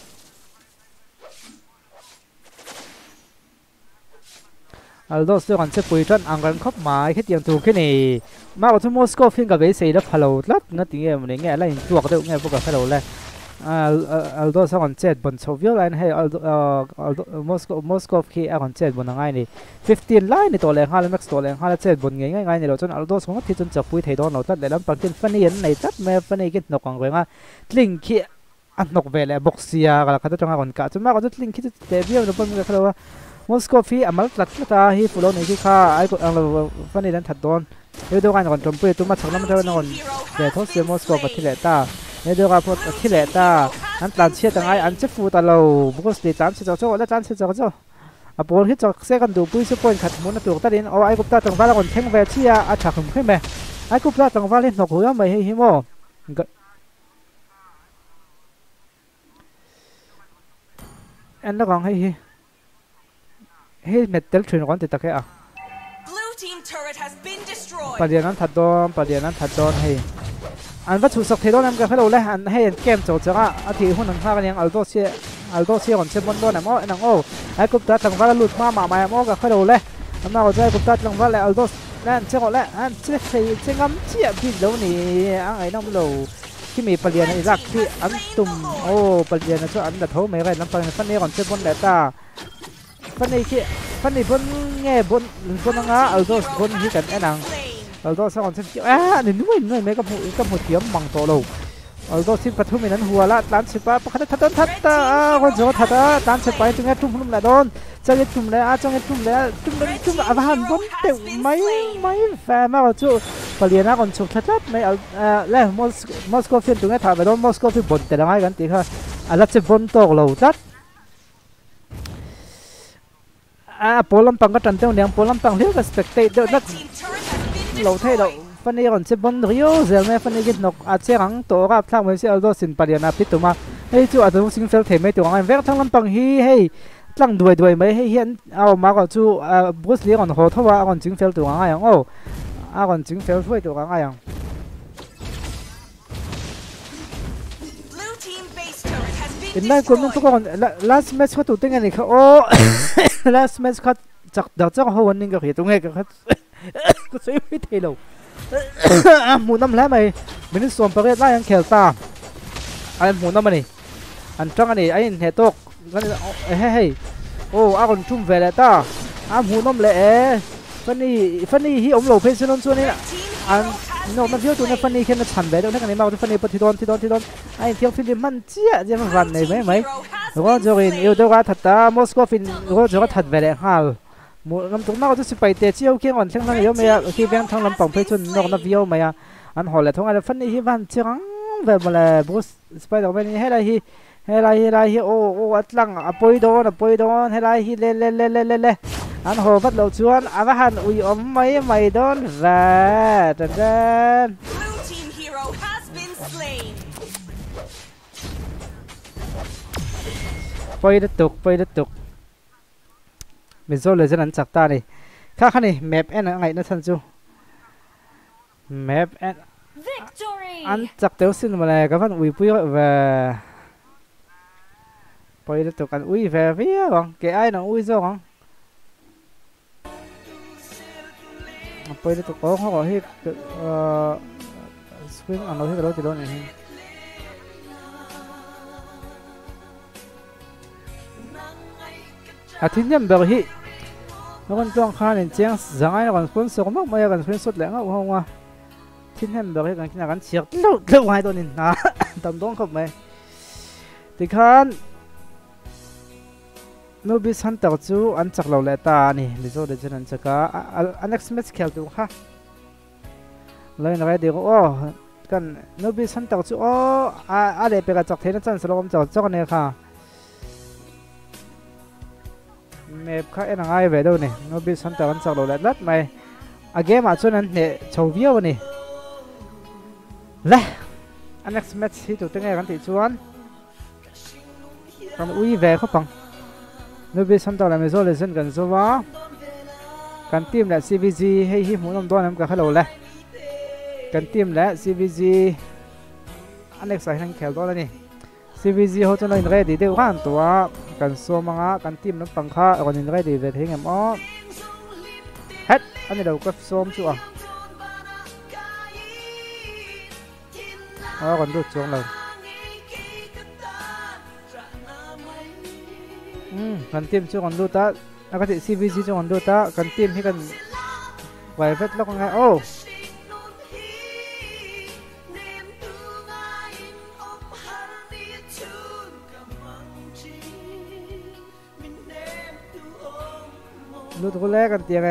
ở đó sẽ còn sẽ bùi chân ăn gần khóc mà cái tiếng tù cái này mà ở trong Moscow phiên cả với xây đó hello lắm nó tiếng em này nghe lại chuột đâu nghe vô cả hello lên à ở đó sẽ còn chết bẩn sâu viết lại hay ở Moscow Moscow khi còn chết bẩn ngay này fifteen line này tổ lệ hai max tổ lệ hai chết bẩn ngay ngay ngay này rồi cho ở đó xuống thì chân chập bùi thấy đó nó tất để làm bằng tiền phân này này tất mẹ phân này cái nó còn rồi nga link khi ăn nọc về lại boxia cả cái trong còn cả chúng mà có rất link khi để viết nó bẩn cái hello Moscow phi amal tlat ta hi fulo nei ki kha ai ko ang fani dan that don e do kan kon trompe tu ma chaklam ta non de thos se Moscow pa thile ta e do ka pot thile ta an tlan che tang ai an che fu ta lo bukos de tan che cho cho la tan che cho cho a por hi chok se kan du pui se point khat mun na tu ta din o ai ko ta tang va la kon theng ve chia a thak khum khme ai ko ta tang va le nok ho mai hi mo อันนั้นของให้ให้เมทัลทรีนก่อนติดตะแค่อ่ะประเดี๋ยวนั้นถัดโดนประเดี๋ยวนั้นถัดโดนให้อันวัตถุสักเทโดนนั่นก็ให้เราเลยอันให้เกมโจทย์จ้าอาทิตย์หุ่นหนึ่งข้ากันยังอัลโดเซียอัลโดเซียก่อนเชฟบอลโดนนะมั้งนังโอ้ไอ้กุ๊บตัดหลังว่าหลุดมาหมาใหม่มั้งก็ให้เราเลยอันนั้นก็จะกุ๊บตัดหลังว่าแล้วอัลโดนั่นเชื่อก่อนแล้วอันเชื่อใครเชื่องำเชี่ยพี่เดี๋ยวนี้อันไอ้น้องเราที่มีประเดี๋ยวในรักที่อันตุ่มโอ้ประเดี๋ยวนะช่วยอันดับโถไม่ไรน้ำตาลฟันนี้ก่อนเชฟบอลแหละตาฟันนี้ขี้ฟันนี้บนแง่บนบนนังอ่ะอัลโดบนที่กันไอ้นังอัลโดสักคนเชื่ออ่ะนี่นุ่มนุ่มไม่กับหัวกับหัวเทียมบังโตเราอัลโดสิบประตูมีนั้นหัวละตันสิบปะพักทัดทัดทัดตาคนโจทัดตันสิบไปตรงนี้ทุ่มทุ่มละโดนจังเงี้ยทุ่มเลยอ่ะจังเงี้ยทุ่มเลยทุ่มเลยทุ่มอ่ะบ้านบนเตะไม่ไม่แฟร์มากจู่ปลี่ยนนะคนโจทัดทัดไม่เอาเอ่อแล้วมอสมอสโกฟินตรงนี้ถ่ายไปโดนมอสโกฟินบนแต่ละไงกันตีค่ะอันละจะบนโตเราทัดอ่ะโปลัมปังก็ตันเต้าเนี่ยโปลัมปังเรียกว่าสเปกเตอร์นัดเราเท่เราฟันนี้ก่อนจะบนริโอเซลแม่ฟันนี้กินนกอาเซียงตัวกับทางเมืองเซียโดสินปารีนาพิตัวมาเฮ้ยจู่อาจจะสิงเฟลเทไม่ตัวงั้นเวกทั้งลำปังฮีเฮ้ยตั้งด้วยด้วยไม่ให้เห็นเอามาก่อนจู่อ่าบรูซลีก่อนโหทว่าก่อนสิงเฟลตัวงั้นอย่างโอ้อ่าก่อนสิงเฟลช่วยตัวงั้นอย่างเป็นได้คนนึงทุกคน last match เขาตัวเต็งกันนี่เขาโอ้ last match เขาจากเดี๋ยวเจ้าเขาวันนึงก็เห็นตรงนี้ก็เขาก็สวยไม่เท่เราหมูน้ำแล้วไหมไม่ได้ส่วนประเภทไล่ยังเขียวตาไอ้หมูน้ำมันนี่อันจังอันนี้ไอ้เห็ดตกกันเฮ้ยเฮ้ยโอ้อาคนชุ่มเวลตาอ่ะหมูน้ำเละฟันนี่ฟันนี่ที่อมโหลเพชรนนส่วนนี้อันโน้ตมันเที่ยวตัวนี้ฟันนี่แค่นั้นฉันไปแล้วนั่นกันนี่มาฟันนี่ปฏิโดนที่โดนที่โดนไอ้เที่ยวฟิลิปมันเจี๊ยจะมันฟันไหนไหมไหมแล้วก็จะเห็นเอวเดียวกันถัดตามอสโกฟินแล้วก็จะก็ถัดไปเลยฮะหมูน้ำตกน้าก็จะสิไปเตะเชี่ยวเขี้ยงอ่อนเชียงนั่งเยอะไหมอ่ะที่แบงค์ทางลำปังเพชรนกนับเยอะไหมอ่ะอันหอเลยทั้งอันฟันนี่ที่บ้านเชียงแบบมาเลยบูสสไปดอกไปนี่ให้ไรฮีให้ไรฮีไรฮีโอ้โอ้อัดลังอ่ะปอยโดนอ่ะปอยโดนให้ไรฮีเล่เล่เล่เล่เล่เล่อันหอพัดเหล่าชวนอาหันอุยอมไม่ไม่โดนแร่เดินเดินปอยได้ตกปอยได้ตกเป็นโซ่เลยฉะนั้นจักตาดิข้าข้านี่แมปแอนอะไรนะท่านจูแมปแอนอันจักเตียวสินมาเลยกับพันอุ้ยปุ้ยว่าปอยได้ตกกันอุ้ยแฝงเพี้ยของแกไอ้น้องอุ้ยจ้องปอยได้ตกของเขาบอกให้เอ่อสปริงอันเราให้กระโดดจะโดนอย่างนี้อาทิตย์นี้แบบที่แล้วกันจ้องข้าเนี่ยเจียงสังไงแล้วกันคนส่งมากมากันคนสุดแหลงเอาหัวที่นี่แบบที่กันที่นั่นกันเชียร์เลี้ยวเลี้ยวไว้ตัวนี้นะตำต้องเข้าไปที่ขันโนบิสันตักจูอันจักเราเลตานี่มิโซเดจนันจักอ่ะอัน next match เขียวตัวค่ะเลยนะเดี๋ยวโอ้กันโนบิสันตักจูโอ้อ่ะอะไรไปกับจักเทนจันสโลมจักจักเนี่ยค่ะเมฟข้าเอ็นไงไปดูนี่โนบิสันตักันจักเราเลตัดไหมอ่ะเกมอ่ะส่วนนั้นเนี่ยชาวเวียวนี่เละอัน next match ที่ตัวตั้งไงกันติดชวนกันอุ้ยแวะเขาปังโนบิสันตักเราไม่โซ่เลยเส้นกันสัวกันทีมและ ซี วี จี ให้หิมูน้ำตัวน้ำกับฮัลโหลเลยกันทีมและ ซี วี จี อัน next ใส่ทั้งแขวตัวแล้วนี่ ซี วี จี เขาจะเลยเรดีเดี๋ยวข้างตัวกันสัวมังอ่ะกันทีมน้ำปังค่ากันเรดีเวทเฮงแอมอ๋อเฮ็ดอันนี้เราก็ซ้อมชัวร์อ๋อกันดูจงเลยอืมกันทีมช่วยกันดูตาแล้วก็ที่ ซี วี จี ช่วยกันดูตากันทีมให้กันไหวเฟสแล้วก็ไงโอ้ดูตัวแรกกันเตียงไง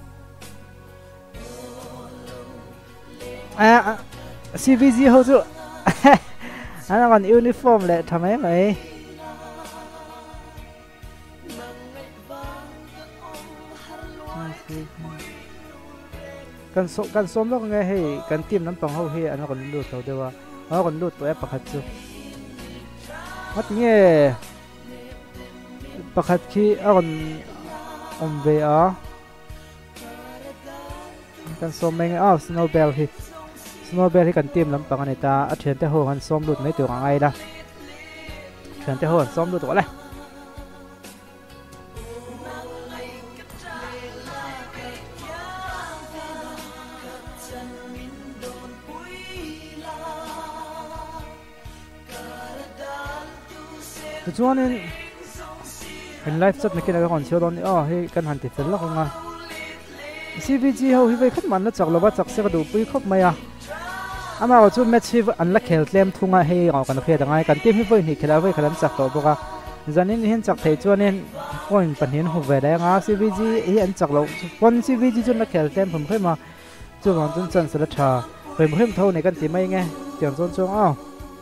อ่ะ ซี วี จี เขาจู่อันนั้นกันยูนิฟอร์มเลยทำไมไหมกันสกันสมแล้วไงให้กันทีมน้ำปังเขาให้อันนั้นกันดูเขาเดียวว่าอันนั้นกันดูตัวแอปประคัตจู่มาถึงเงี้ยประคัดขี้อ่อนอมเวียกันส้มไม่ไงอ้าวสโนว์เบลที่สโนว์เบลที่กันเตรียมลำปังอันนี้ตาอัดเชิญแต่หัวกันส้มหลุดไม่ตัวง่ายละเชิญแต่หัวส้มหลุดตัวเลยแต่ช่วงนี้เห็นไลฟ์สดไม่คิดอะไรก่อนเชียวตอนนี้อ๋อให้กันหันติดเสร็จแล้วกันซี วี จี เขาฮิวไปขึ้นมันแล้วจากเราว่าจากเสกดูปุ้ยครบไหมอ่ะอามาว่าจุดแมทชีฟอันละเคลเต็มทุ่งให้ออกกันเพียงไงกันเตรียมฮิวไปนี่เคลาไปขนาดจากตัวพวกอ่ะจันนี่เห็นจากเทจวนนี่คนปัญหาหัวแดงอ่ะซี วี จี เห็นจากเราวันซี วี จี จุดละเคลเต็มผมเคยมาจุดหวังจุดจันสลัดชาเป็นเพิ่มเท่าในกันตีไม่ไงเตียงส่วนช่วงอ้าว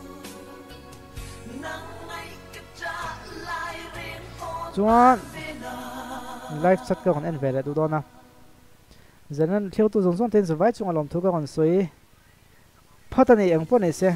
จวนไลฟ์สดก็คนเอ็นเวลดูดนะจากนั้นเที่ยวตัวส่งส่งเต็นสบายจงอารมณ์ทุกข์ก็คนสวยพอตอนนี้ยังพวกนี้เสีย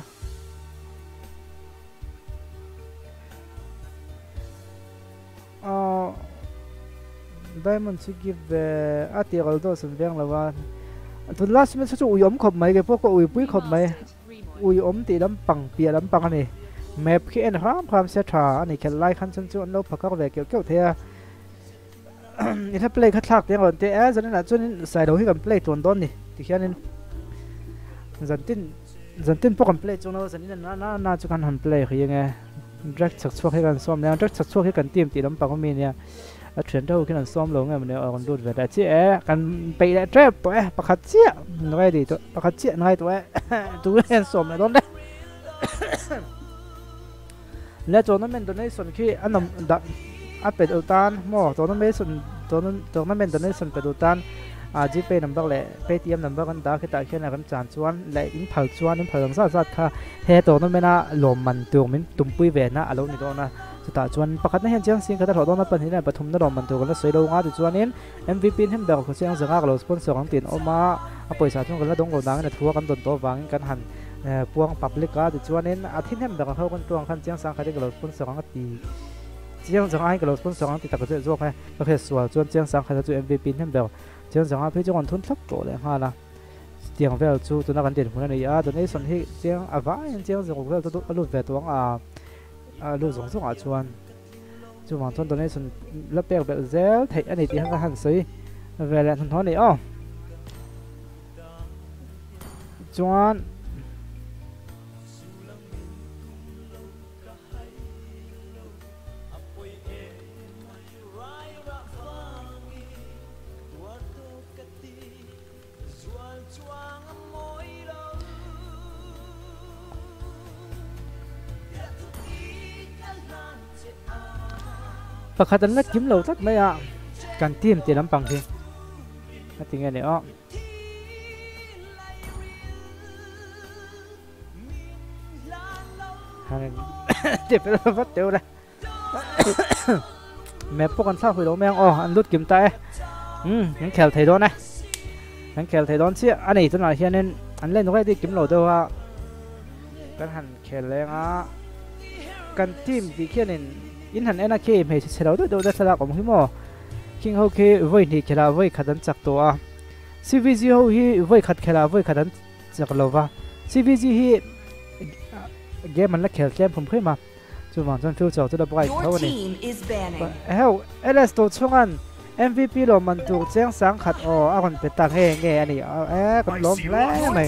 อ๋อได้มันจะgiveอาทิตย์ละตัวสัญญาณละวันทุนล่าสุดมันจะอุ้ยอมขบไหมแกพวกก็อุ้ยปุ้ยขบไหมอุ้ยอมตีลำปังเปียลำปังอันนี้แมพขี้เอ็นครับความเสียชาอันนี้แค่ไล่ขั้นชั้นจวนโลกพักก็แบบเกี่ยวเกี่ยวเทียนี่ถ้าเพลย์คัดหลักเดี๋ยวก่อนเตะจันนี่แหละจนใส่เราให้กันเพลย์ตัวต้นนี่ที่แค่นี้จันตินจันตินพวกกันเพลย์จนเราจันนี่น่าน่าน่าจะกันหันเพลย์คือยังไงดักชักชวกให้กันซ้อมแล้วดักชักชวกให้กันเตรียมตีลำปังก็มีเนี่ยเทรนเดอร์ให้กันซ้อมลงไงมันเนี่ยเอากันดูดแบบเจ๊กันไปได้เจ็บตัวเอ๊ะประคัดเจี๊ยน้อยดีตัวประคัดเจี๊ยน้อยตัวเอ๊ะตัวเล่นซ้อมเลยต้นเด้และตัวนั้นเป็นตัวนี้ส่วนที่อันนั้นดักอัดเป็ดอุตานหม้อตัวนั้นเป็นส่วนตัวนั้นตัวนั้นเป็นตัวนี้ส่วนเป็ดอุตานอาจีเปนัมเบอร์เล่เปทีเอ็มนัมเบอร์กันดาคิดแต่แค่ไหนกันจานชวนและอินพัลชวนอินพัลสัตว์สัตว์ค่ะเฮตัวนั้นเป็นน่ะลมมันตัวมันตุ่มปุยเวน่ะอารมณ์นี่ตัวน่ะสุดท้ายชวนประคัดนั่นเห็นเชียงสิงห์เขาจะถอดตัวนั้นเป็นที่ไหนปฐมนั่นลมมันตัวกันแล้วสวยดงอ่ะตัวชวนนี้ เอ็ม วี พี เห็นแบบเขาเชียงสิงห์เราสปอนเซอร์ของตีนออกมาเอาไปสาธุกันแล้วดงโกดังเนี่ยทัวร์กันต้นโตวางกันหันพวงปับลิกาตัวชวนนี้อาทิตย์เห็นแบบเขากันตัวกันเชียงสังเขาได้กับเราสปอนเซอร์ของตีเชียงสังให้กับเราสปอนเซอร์ของตีแต่ก็จะ做开ประเภทส่วนชวนเชียงสังเขาจะ做 เอ็ม วี พี เห็นแบบเชียงสังให้พี่เจ้าคนทุนทับโตเลยฮะนะเชียงเวลจูตัวนักการเด่นคนนั้นนี่อ่ะตัวนี้ส่วนที่เชียงอ่ะว่าเชียงสังเวลตัวรุ่นเวลตัวอ่ะอ่ะรุ่นสองสองอ่ะชวนจูบางตัวตัวนี้ส่วนรับแปลแบบเซลไทยอันนี้ที่ห้างก็หันซื้อเวลาทุนท้อนี่อ๋อชวนประคัดนักกิมเหล่าทัดไม่อ่ะการเตรียมเตรียมลำปังทีนั่นติงไงเนี่ยอ๋อเจ็บไปแล้วพัดเตียวเลยแม่พวกกันทราบคุยแล้วแม่งอ๋ออันรุดกิมตายอืมยังแขวไทยโดนนะยังแขวไทยโดนเชี่ยอันนี้ตัวไหนเชี่ยเนี่ยอันเล่นตรงไหนที่กิมเหล่าตัวว่ากันหันแขวแรงอ่ะกันทีมที่เชี่ยเนี่ยอินหันเอ็นอาเคไม่ใช่เราด้วยโดยสลักของพี่หมอคิงเขาเคไว้นี่แค่เราไว้ขัดจากตัวซีวีจีเขาฮีไว้ขัดแค่เราไว้ขัดจากเราว่าซีวีจีฮีเกมมันละแค่เกมผมเคยมาจุดหวังจนฟิวเจอร์จะได้ไปเขาวันนี้เฮ้ยเอลเอสตัวช่วงนั้น เอ็ม วี พี เรามันถูกเสียงสังขัดอ๋อเอาคนไปตัดให้ไงอันนี้เอ๊ะกันล้มแล้วไหม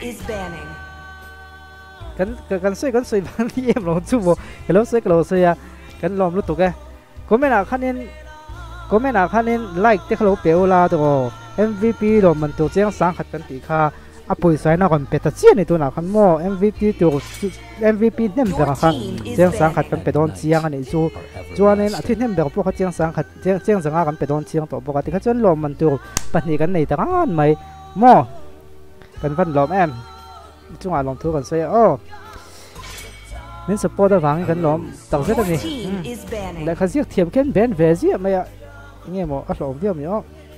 กันกันสวยกันสวยบางที่เอ็มเราจู่บ่กันแล้วสวยกันเราสวยกันล้อมรู้ตัวแกก็ไม่น่าคันนี้ก็ไม่น่าคันนี้ไล่ที่เขาเปลี่ยวลาตัว เอ็ม วี พี เรามันตัวเสียงสังขัดกันตีค่าอ่ะปุ๋ยใส่หน้ากันเป็ดตะเชียในตัวหน้าคันหม้อ เอ็ม วี พี ตัว เอ็ม วี พี เนี่ยมันแบบคันเสียงสังขัดกันเป็ดโดนเชียงอันนี้จู่จวนนี้อาทิตย์เนี่ยแบบพวกเขาเสียงสังขัดเสียงเสียงสังกันเป็ดโดนเชียงตัวปกติเขาจนล้อมมันตัวปัจจุบันในตะกันไหมหม้อเป็นพันล้อมแอมจังหวะลองทุกันใส่โอ้นี่สปอร์ตฟังกันล้อมต่างเส้นตรงนี้และเขาเสียงเทียมเข้มเป็นเวซี่ไม่อะเงี้ยหมออัดหลอมเดียวมั้ยอ๋อ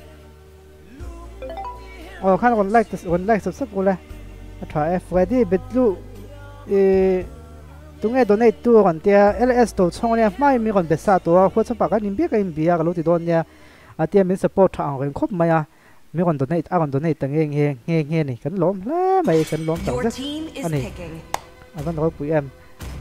อ๋อข้างคนไล่คนไล่สุดๆกูเลยถ่ายเฟรดดี้เบดลูเอตรงนี้ตัวนี้ตัวก่อนเตีย แอล เอส ตัวช่องเนี่ยไม่มีคนเป็นซาตัวหัวสปากกันนิ่มเบี้ยกันนิ่มเบี้ยกันรู้ที่โดนเนี่ยอาเตียมีสปอร์ตทางกันครบไหมอ่ะมีคนตัวนี้อ่ะคนตัวนี้ตั้งเงี้ยเงี้ยเงี้ยเงี้ยนี่กันล้มแล้วไม่กันล้มตั้งเสียอันนี้อันนั้นเราปุ๋ยเอ็ม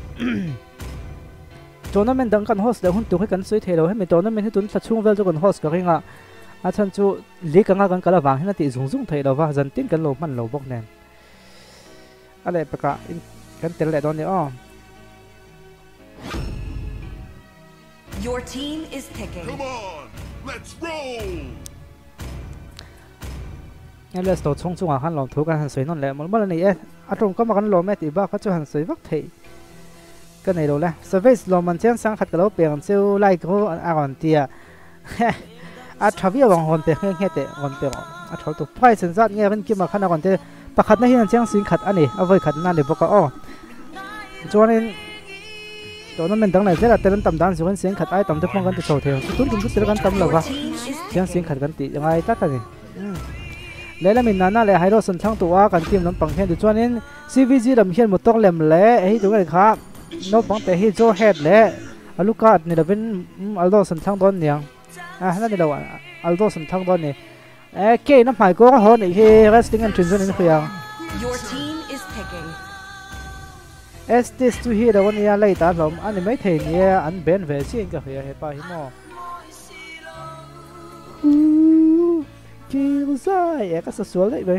โจนั้นมันดังกันโฮสเดี๋ยวหุ่นตัวให้กันสวยเทเราให้มีโจนั้นมันให้ตุนสัดช่วงเวลจะกันโฮสก็เรื่องอ่ะอาจารย์จูลีกันงากันกระวังให้นาทีสูงสูงเทเราว่าจันตินกันโลมันโลบอกแน่อะไรประกาศกันเตะแหละตอนนี้อ๋อ Your team is picking. Come on, let's roll. งั้นเราตัวช่องช่วงหันหลอมถูกกันหันสวยนั่นแหละมันเมื่อไหร่เอ๊ะอารมณ์ก็มากันหลอมแม่ตีบ้าเขาจะหันสวยวักเทก็ในโลแล้วเซอร์วิสหลอมมันเชียงสังขัดกับเราเปลี่ยนเซลไล่เขาอารอนเตียอาทวีวังหอนเปลี่ยนแค่เตะหอนเปลี่ยนอาทวีตัวไพ่สัญญาเงี้ยมันกินมาขนาดก่อนเตะประคัดในที่นั่นเชียงสิงขัดอันนี้เอาไว้ขัดนั่นเดี๋ยวบอกก็อ๋อจวนนี้ตัวนั้นมันตั้งไหนเสร็จแล้วแต่นั้นต่ำดันสิวันเสียงขัดไอ้ต่ำจะป้องกันติดโซ่เทียวตุ้นตุ้นตุ้นเสร็จกันต่ำหรอวะเสียงเสียงขัดกันติยังไงตัดกันนี่แล้วแล้วมีนาน่าเลยไฮโดรสันทั้งตัวกันทีมน้ำปังเฮียนตัวจวนนี้ ซี วี จี ลำเฮียนหมดต้องเล่มเละไอ้ตัวนี้ครับน้ำปังแต่ให้โจเฮดเละลูกกาดนี่เราเป็นอัลโดสันทั้งต้นเนี่ยอ่ะนั่นนี่เราอัลโดสันทั้งต้นนี่เอ้เกย์น้ำหายก็ฮอนไอ้เฮ้ย resting and transition นี่คือยัง Your team is picking. เอสติสตูฮีเราวันนี้ไล่ตามผมอันนี้ไม่เทียนเนี่ยอันเบนเวซี่ก็เฮียเห็นป่ะฮิโมคิวซ่าเอกก็สวยเลยไป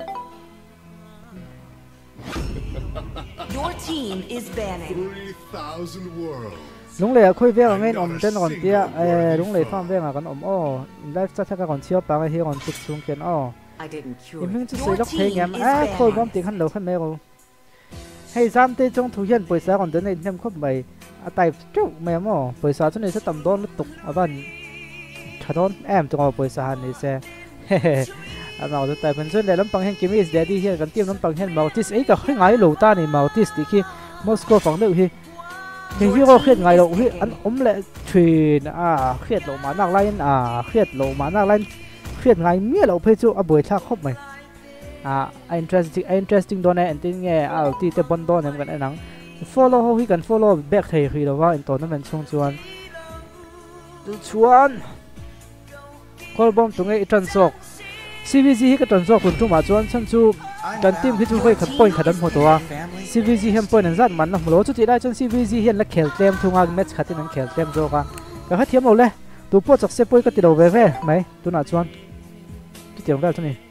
Your team is banning. Three thousand worlds. ลุงเลยคุยเรื่องเงินอมเต้นก่อนเตี้ยเออลุงเลยฟังเรื่องกันอมอ้อไลฟ์จัดการก่อนเชี่ยวปากให้ก่อนติดสูงเกินอ้อ I didn't ยิ่ง cure. จะซื้อรถเพลงแงมเอ้คุยบ้อมติดขันเหลวขันไม่รู้ให้ซ้ำเตจงทุเรียนปล่อยสาก่อนเดินในเต็มครบใบอาไตจุกแม่หม้อปล่อยสาจนในสตัมโดนลุกตุกอาบ้านชาโดนแอมจงเอาปล่อยสาหันนี่เซ่เฮ้เอาเราจะแต่เป็นส่วนใหญ่ลำปังแห่งกิมมี่เดดี้เฮียกันเตรียมลำปังแห่งมัลติสไอ้ก็ให้ไงหลูต้านี่มัลติสที่ที่มอสโกฝั่งเดียวที่ที่ที่ก็เครียดไงเราที่อันอมเละทรีนอ่าเครียดลงมาหนักไล่อ่าเครียดลงมาหนักไล่เครียดไงเมื่อเราเพื่อจะเอาบวยชาครบไหมอ่า interesting interesting โดนไอ้อันที่เงี้ยอ่าที่จะบนโดนเนี่ยกันไอ้หนัง follow เขาที่กัน follow back เฮียเราว่าอันตัวนั้นมันช่วงชวนชวนคนบอมตรงนี้จันทร์ ซี วี ซี ที่กระตุ้นโซ่คุณทุ่มมาชวนฉันชูกันทีมที่ช่วยขัดป่วยขัดดันหัวตัว ซี วี ซี เห็นป่วยนั่นสัตว์มันนะมันรู้จุดที่ได้จน ซี วี ซี เห็นและเขียนเต็มทุ่งอาแมทขัดที่นั่นเขียนเต็มโซ่กันก็ให้เทียมเราเลยตัวพวกจากเซป่วยก็ติดเอาไว้เว้ไหมตัวหน้าชวนที่เตียงแบบนี้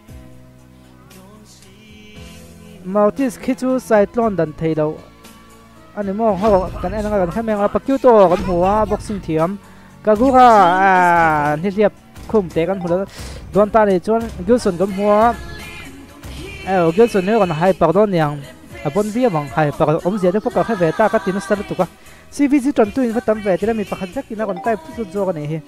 มัลติสคิดชูไซคลอนดันเทเราอันนี้มองเขากันไอ้นั่นกันแค่แมงเราปักกิ้วตัวกันหัวบ็อกซิ่งเทียมกากูก็อ่าที่เรียบคุ้มเตะกันหัวโดนตาในจวนกิลสันกับหัวเออกิลสันเนี่ยกันไฮปากโดนยังบนเวียบังไฮปากอมเสียได้พวกเขาให้เวต้าก็ตินสตาร์ตุกะซี วี ซี จนตัวอินฟัตตัมเวที่เรามีปากขัดจักกินแล้วกันใต้ทุกโจกันนี่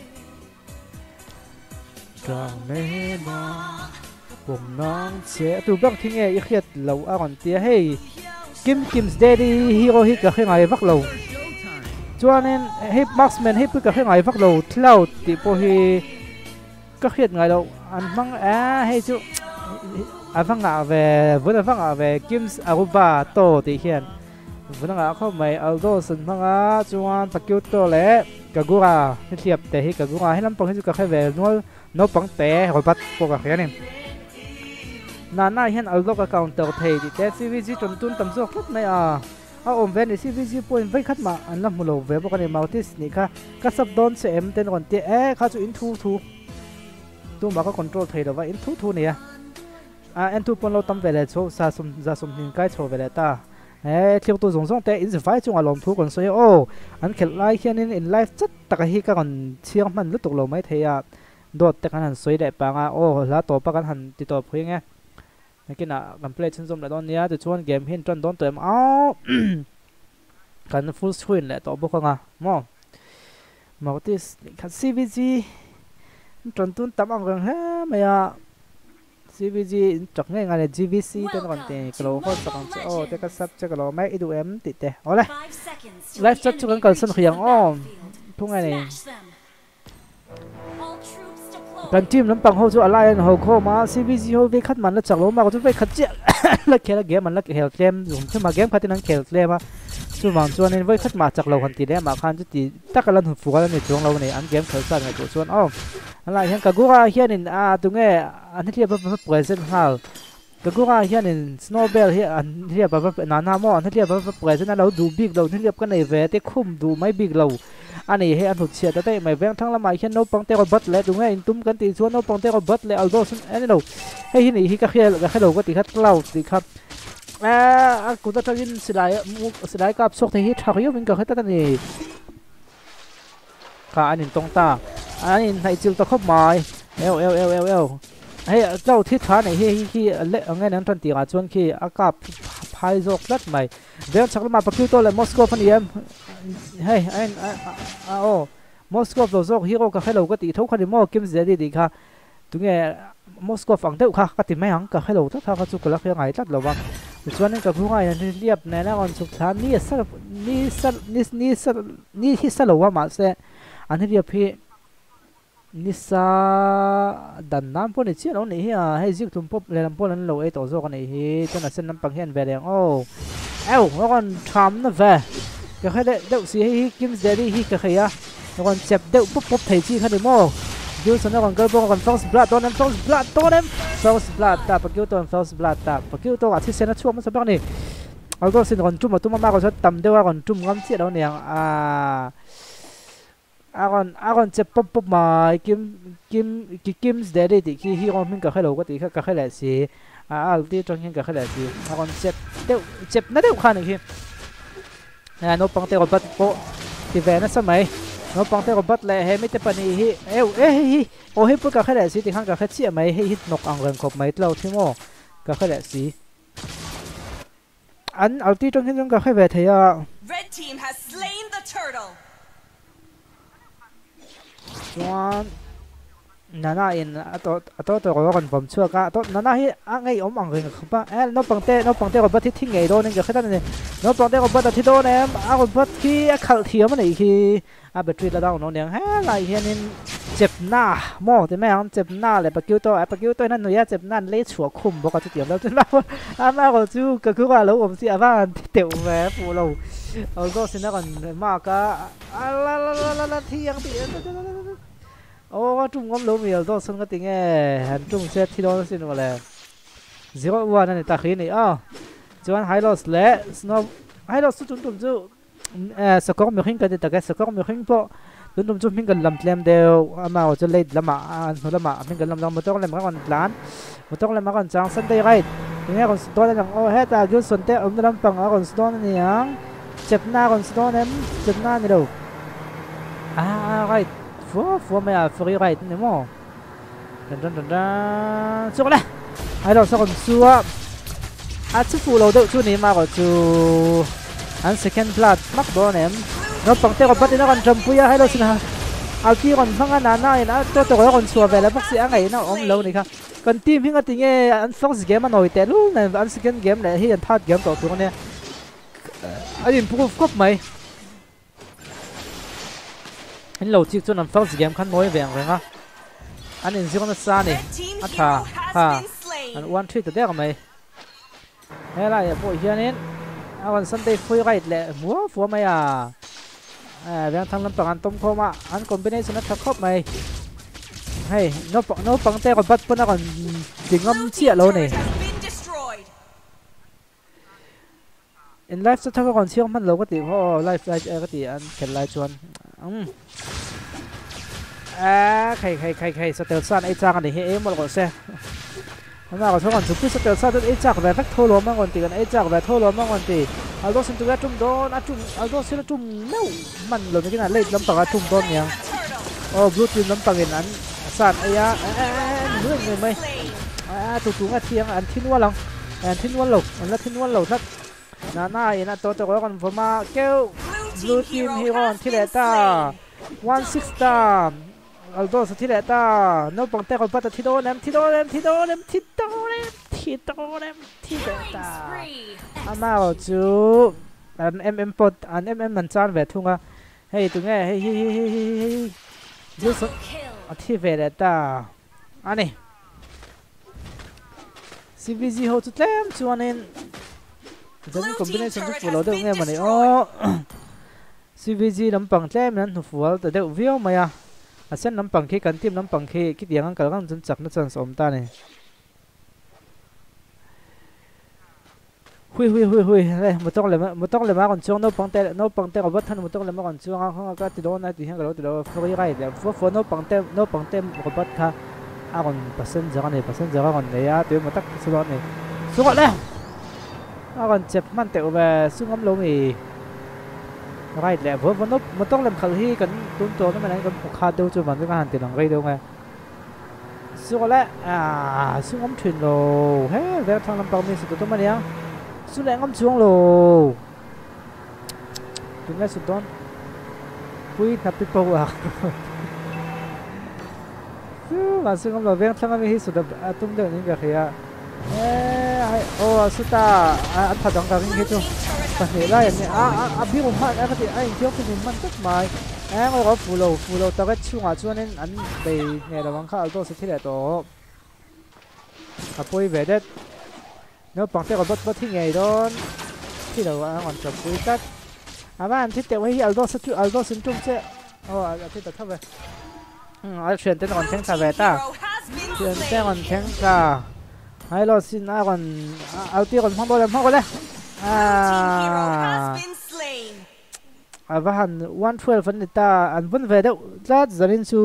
กางเมนผมน้องเสียตัวบังทิ้งเอ้ยเครียดเหล่าอ่อนเตี้ยให้กิมกิมส์เดดี้ฮีโร่ฮิกกับให้ไงฟักเหล่าจวนนั้นให้มาร์คส์แมนให้พูดกับให้ไงฟักเหล่าเท่าติโปฮีก็เครียดไงเราอันฟังเอ้ให้จูอันฟังอ่ะเววันอันฟังอ่ะเวกิมส์อารูบาโตติเขียนวันนั้นเขาไม่เอาโดสันฟังอ่ะจวนปักกิ้วโตเละกากูราให้เทียบแต่ให้กากูราให้ลำปังให้จูกับให้เวนัวนัวปังเตะหัวปัดพวกเขาเนี่ยนาน่าเห็นเอาโลกกับカウンターเทดิแต่ ซี วี ซี จนตุนตั้มซอกทุกในอ่ะเอาอมเวนใน ซี วี ซี ป่วยไม่ขัดมาอันนั้นมุโลเวบอกกันในมัลติสนี่ค่ะก็สับโดนเซมเต้นก่อนเตะเอ๊ะเขาจะอินทูทูตัวมาก็คอนโทรลเทเดว่าอินทูทูเนี่ยอ่าอินทูปนเราตั้มเวลาโชว์ซาสมซาสมนินใกล้โชว์เวลาตาเอ๊ะเที่ยวตัวสงสงแต่อินสิไฟจงอารมณ์ทุกคนสวยโอ้อันเขลไลค์แค่นี้อินไลฟ์จัดตะกี้ฮีกันเชียงมันลุตุกลงไม่เทียโดดแต่กันหันสวยได้ปังอ่ะโอ้แล้วตัวปะกันหันติดต่อเพื่อนไงนักกีฬากันเพลย์ชั้นสูงในตอนนี้จะชวนเกมเห็นจนโดนเติมอ้าวกันฟูลสครีนแหละตัวบุกงะมองมาติสคัน ซี วี ซี จนตุนตั้มอังกังเฮ้ไม่อะ ซี วี จี จักง่ายงานเลย จี วี ซี เต้นก่อนเต้กลัวเขาสักครั้งโอ้แต่ก็ซับจะกลัวไม่อีดูเอ็มติดเต้เอาเลยไลฟ์จัดชุกันก่อนสักอย่างอ้อทุ่งไงนี่กันทีมน้ำปังเขาจะอะไรเขาเข้ามา ซี วี ซี เขาไปคัดมันแล้วจากลงมาก็จะไปคัดเจ้าแล้วแค่ละเกมมันแล้วเฮลเกมอยู่ขึ้นมาเกมพัฒนาเฮลเกมมาช chu mang chuan in voi khat ma chak lo han ti le ma khan chu ti takalan hu fu la ni chuang lo ni an game khal san ngai chu chuan oh ala hian ka gura hian in a tu nge an hria ba present hal ka gura hian in snowbell hi an hria ba na na mo an hria ba present lo du big lo hria ka nei ve te khum du mai big lo ani he an hut sia ta te mai veng thang la mai hian no pang te ro bat le tu nge in tum kan ti chuan no pang te ro bat le aldo sun ani lo he hi ni hi ka khel ka khelo ka ti khat cloud ti khat à cũng ta in slide slide cáp sốc thì hít thằng yêu mình cả hết tất này cả anh nhìn tông ta anh nhìn thấy chiều ta khóc mỏi eo eo eo eo eo hay châu thiết thá này hi hi lệ ngayนั้นทันทีอ่ะชวนขี้อากาศพายจกลัดใหม่เดี๋ยวชักมาปักคิวตัวเลยมอสโกฟันเยี่ยมเฮ้ยไอ้อ่ะโอ้มอสโกตัวจกฮีโร่ก็ให้เราก็ตีทุกคนที่มอกิมเสียดีดีค่ะตรงนี้มอสโกฝั่งเดียวค่ะก็ตีไม่หังก็ให้เราถ้าเขาจุกลักยังไงตัดเราบ้างส่วนนึงกับผู้ง่ายนี่เรียบแน่นอนสุดท้ายนี่สักนี่สักนี่นี่สักนี่ที่สักเราว่ามาเสียอันนี้เรียบพี่นิสาดันน้ำพวกนี้เชื่อเราเนี่ยฮะให้ซิกทุ่มปุ๊บเลยน้ำพวกนั้นเราไอ้ตัวโซ่กันนี่จนน่ะเส้นน้ำปังเห็นแวดงโอ้เอ้าแล้วก็ทำนะแวก็แค่เด็กสิให้กิมเดลี่ฮิก็แค่ยะแล้วก็เจ็บเด็กปุ๊บปุ๊บไทยจีเขาเดโม่ยูสันแล้วก็เกิดบอกกัน first blood ตัวนั้น first blood ตัวนั้น first blood แต่ปักกิ้วตัว first blood แต่ปักกิ้วตัวที่เซนช่วงมันสักพักนี่เอาตัวสินก่อนจุ่มมาตุ้มมากกว่าฉันต่ำเดียวก่อนจุ่มงั้นเสียเราเนี่ยอ่าอาก่อนอาก่อนเจ็บปุ๊บปุ๊บมากิมกิมกิมส์เดลี่ติที่ที่ก่อนมันก็แค่เราก็ตีแค่ก็แค่แหละสิอ่าอัลตี้ตรงนี้ก็แค่แหละสิอาก่อนเจ็บเดี๋ยวเจ็บนั่นเดี๋ยวข้าหนึ่งทีอ่านปังเตะกับบัตโปที่แวนนั่นสมัยนปังเตะกับบัตเลยเฮ้ไม่เตะปนีฮิเอ้เอ้ฮิโอ้ฮิปุ๊บก็แค่แหละสิที่ข้างก็แค่เชี่ยไหมให้ฮิตนกอังเริงขบไหมเราที่โม่ก็แค่แหละสิอันอัลตี้ตรงนี้ตรงก็แค่แวนเทีย Red team has slain the turtle. ส่วนนั่นน่ะอินตัวตัวตัวก็คนผมเชื่อก็ตัวนั่นน่ะที่อ่ะไงอมอังเริงครับป่ะเอ้นปังเตะนปังเตะกับบัตที่ทิ้งไงโดนนึงก็แค่นั้นเองนปังเตะกับบัตที่โดนเนี่ยอ่ะกับบัตที่ขัดเทียมมันอีกทีอ่ะแบตเตอรี่ระดับน้องเนี่ยเฮ้ยอะไรเฮียนี่เจ็บหน้าโม่แต่แม่ของเจ็บหน้าเลยปักกิ้วตัวไอ้ปักกิ้วตัวนั่นหนูอยากเจ็บหน้าเละชัวคุ้มบอกว่าจะเตรียมแล้วจนเราอ่ะแม่ก็จู้ก็คือว่าเราผมเสียบ้านเตี๋ยวแม่ปูเราเอาก็สินะก่อนมากก็อ่ะละละละละละที่ยังตีโอ้ก็จุ่มก้มลงมีเอาตัวซึ่งก็ติงเงี้ยหันจุ่มเซตที่โดนสินมาเลยสิว่าวันนั้นตาขี้นี่อ้าวจวนไฮโลสเละสโนไฮโลสจุ่มจุ่มจู้เออสกอร์มีขึ้นกันแต่แกสกอร์มีขึ้นพอตุนตุนจุ่มพิงกันลำเลียมเดียวมาว่าจะเล่นละหมาอันนู้นละหมาพิงกันลำลำมาต้องเล่นมาก่อนล้านมาต้องเล่นมาก่อนจังสันได้ไรทีนี้ก่อนสโตนนั่งโอ้เฮ้ตากิ้วส่วนเตะอมน้ำปังอ่ะก่อนสโตนนี่ยังเจ็บหน้าก่อนสโตนเนี่ยเจ็บหน้านี่ดูอ่าไรฟัวฟัวไม่อ่ะฟรีไรนี่มั้งดันดันดันดันสุกเลยไอ้เราสักคนสัวอาชิฟูเราเดือดช่วงนี้มาก่อนจูอัน second blood มักโดนเนี่ยนปังเตะกับบัตรนี่ก่อนจำปุยให้เราสินะเอาที่ก่อนพังกันนานๆนะตัวตัวก่อนสัวไปแล้วพวกเสียงไงนะอมเรานี่ครับก่อนทีมพิงกันติงเงี้ยอัน first game มันหน่อยแต่ลูกเนี่ยอัน second game เนี่ยที่อัน third game ต่อตัวเนี่ยอันนี้พูดครบไหมอันเราจิกจนอัน first game ขั้นน้อยแหวงเลยนะอันนี้สิคนนั้นซานี่อัฐาฮ่าอันวันทรีตัวเด็กไหมเฮ้ยอะไรพวกเฮียนี่เอาวันซันเดย์ฟรีไรท์แหละมัวฟัวไม่อ่ะเออแหวงทางลำปังอันต้มโคมาอันคอมบิเนชันนั้นครบไหมเฮ้ยโน้ปโน้ปังเตะกับบัตรปุ่นก่อนจิงงอมเชี่ยเราเนี่ยอินไลฟ์สุดท้ายก่อนเชี่ยมันเราก็ตีเพราะไลฟ์ไลฟ์เออก็ตีอันเข็นไลฟ์ชวนอืมอ่าใครใครใครใครสเตลซันไอ้จ้างกันนี่เฮ้ยมันก็เสียมันมาก่อนช่วงก่อนสุดที่สเตลซันไอ้จ้างแบบโทรล้มมากก่อนตีกันไอ้จ้างแบบโทรล้มมากก่อนตีเอาตัวสินตัวจุ่มโดนอ่ะจุ่มเอาตัวสินจุ่มเน่ามันหล่นไปที่ไหนเล่นลำปังอ่ะจุ่มโดนเนี่ยโอ้บลูทีมลำปังเห็นนั้นสั่นไอ้ยาเอ๊ะเรื่องเงินไหมอ่าตัวตัวอ่ะเทียงอันทิ้งวันหลังอันทิ้งวันหลงอันละทิ้งวันหลงนักน่าหน้าไอ้น่ะตัวตัวก่อนผมมาเกลบลูทีมฮีโร่ที่เลต้าone six starอัลโดสที่เลต้านปังเตะกับปัตติโดเนมทิโดเนมทิโดเนมทิโดเนมทิโดเนมทิเลต้าอามาจูอันเอ็มเอ็มปดอันเอ็มเอ็มมันจานเวทุงอ่ะเฮ้ยตรงนี้เฮ้ยเฮ้ยเฮ้ยเฮ้ยเฮ้ยยูสที่เวเลต้าอันนี้ซีบีซีโฮตุเต็มชวนนินจะมี combination ทุกฟูเราเดี๋ยวไงมันนี่อ๋อ ซี วี จี น้ำปังแท้มันถูกฟูแต่เดี๋ยววิวมาอ่ะอาเส้นน้ำปังขี้กันทีมน้ำปังขี้คิดอย่างนั้นกันจนจับนั่นจนสมตาเนี่ยหุยหุยหุยหุยเลยไม่ต้องเลยไม่ต้องเลยมาก่อนช่วงโน้ปังเตะโน้ปังเตะกับวัดท่านไม่ต้องเลยมาก่อนช่วงเขาก็ติดโดนนะติดเห็นกันแล้วติดโดนเขาก็ยังไงเดี๋ยวฟัวฟัวโน้ปังเตะโน้ปังเตะกับวัดท่าอ่ะก่อนเปอร์เซ็นต์จะกันเนี่ยเปอร์เซ็นต์จะกันเนี่ยอ่ะตัวมันตักสุดยอดเนี่ยสุดยอดเลยอ่ะก่อนเจ็บมันเตะไปสู้ง้ำลงอีไรแหละเพราะวันนู้นมันต้องเล่นขัดที่กันตุ้มโตนั่นมันนั่นกันคาดูจุดมันด้วยกันหันติดหลังไรดูไงสุดยอดเลยอ่าสู้ง้ำถึงโลเฮ้ยเดี๋ยวทางลำปางมีสุดตัวมันเนี่ยสุดแรงง้ำช่วงโลถึงแม้สุดต้นปุ้ยทับปิ๊บปากสู้มาสู้ง้ำโลเบี้ยทางไม่มีสุดอ่ะตุ้มเดี๋ยวนี้แบบเฮียเอ้ยโอ้สุดตาอันถัดดังกันนี่คือปัญหาอะไรเนี่ยอ่ะอ่ะอ่ะพี่ผมพลาดไอ้ก็ที่ไอ้เที่ยวที่มันมันก็ไม่ไอ้ก็ฟูโลฟูโลแต่ก็ช่วงอ่ะช่วงนั้นอันไปเนี่ยระวังข้าวตัวสุดที่เหลือตัวอ่ะปุ้ยเวดเนื้อปังเตะกับบัดบัดที่ไงโดนที่เราอ่ะก่อนจะปุ้ยตัดอ่ะบ้านที่เตะไว้ที่อัลโดสุดที่อัลโดสุดจุ่มเจ้าโอ้อ่ะที่ตัดเท่าไหร่อืมอ่ะเชิญเต้นก่อนแข่งซาเวต้าเชิญเต้นก่อนแข่งซาให้เราสินะก่อนเอาตีก่อนพังบอลเลยพังบอลเลยอ่าอ่าบ้านวันทเวลฟันนิตาอันวันเวดจัดจะรินซู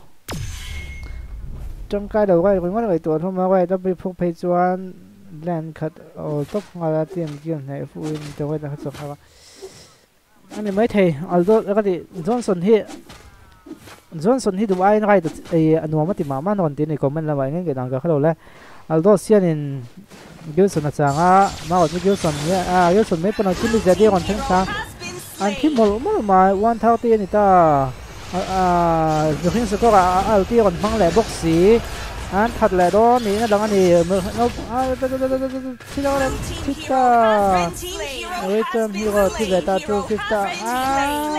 จังกายเดี๋ยวไว้คนว่าไอ้ตัวทุ่มมาไว้ต้องไปพกเพจวันแลนด์คัดโอ้ต้องงานเตรียมเกี่ยงในฟูนจะไว้นะครับสครับอันนี้ไม่เทอัลโดแล้วก็ดิจอนสันที่จอนสันที่ดูไอ้นั่นไอ้ไอ้อันนู้นมาติมามันนอนตีนี่ก็มันละไว้งั้นก็ดังก็เขาเลยอัลโดเซียนินยูสันจังอ่ะมาอดยูสันเนี่ยอ่ะยูสันไม่เป็นอะไรที่มีจะดีก่อนทั้งสามอันที่หมดหมดมาวันเท่าที่นี่ตาอ่าจะขึ้นสกอร์อ่ะอัลที่ก่อนฟังแหล่บ็อกซี่อันถัดแหล่โดนนี่นะดังอันนี้เมื่อเราอ่าที่เราเนี่ยที่ตาเฮ้ยเติมฮีโร่ที่เบต้าตัวที่ตาอ่า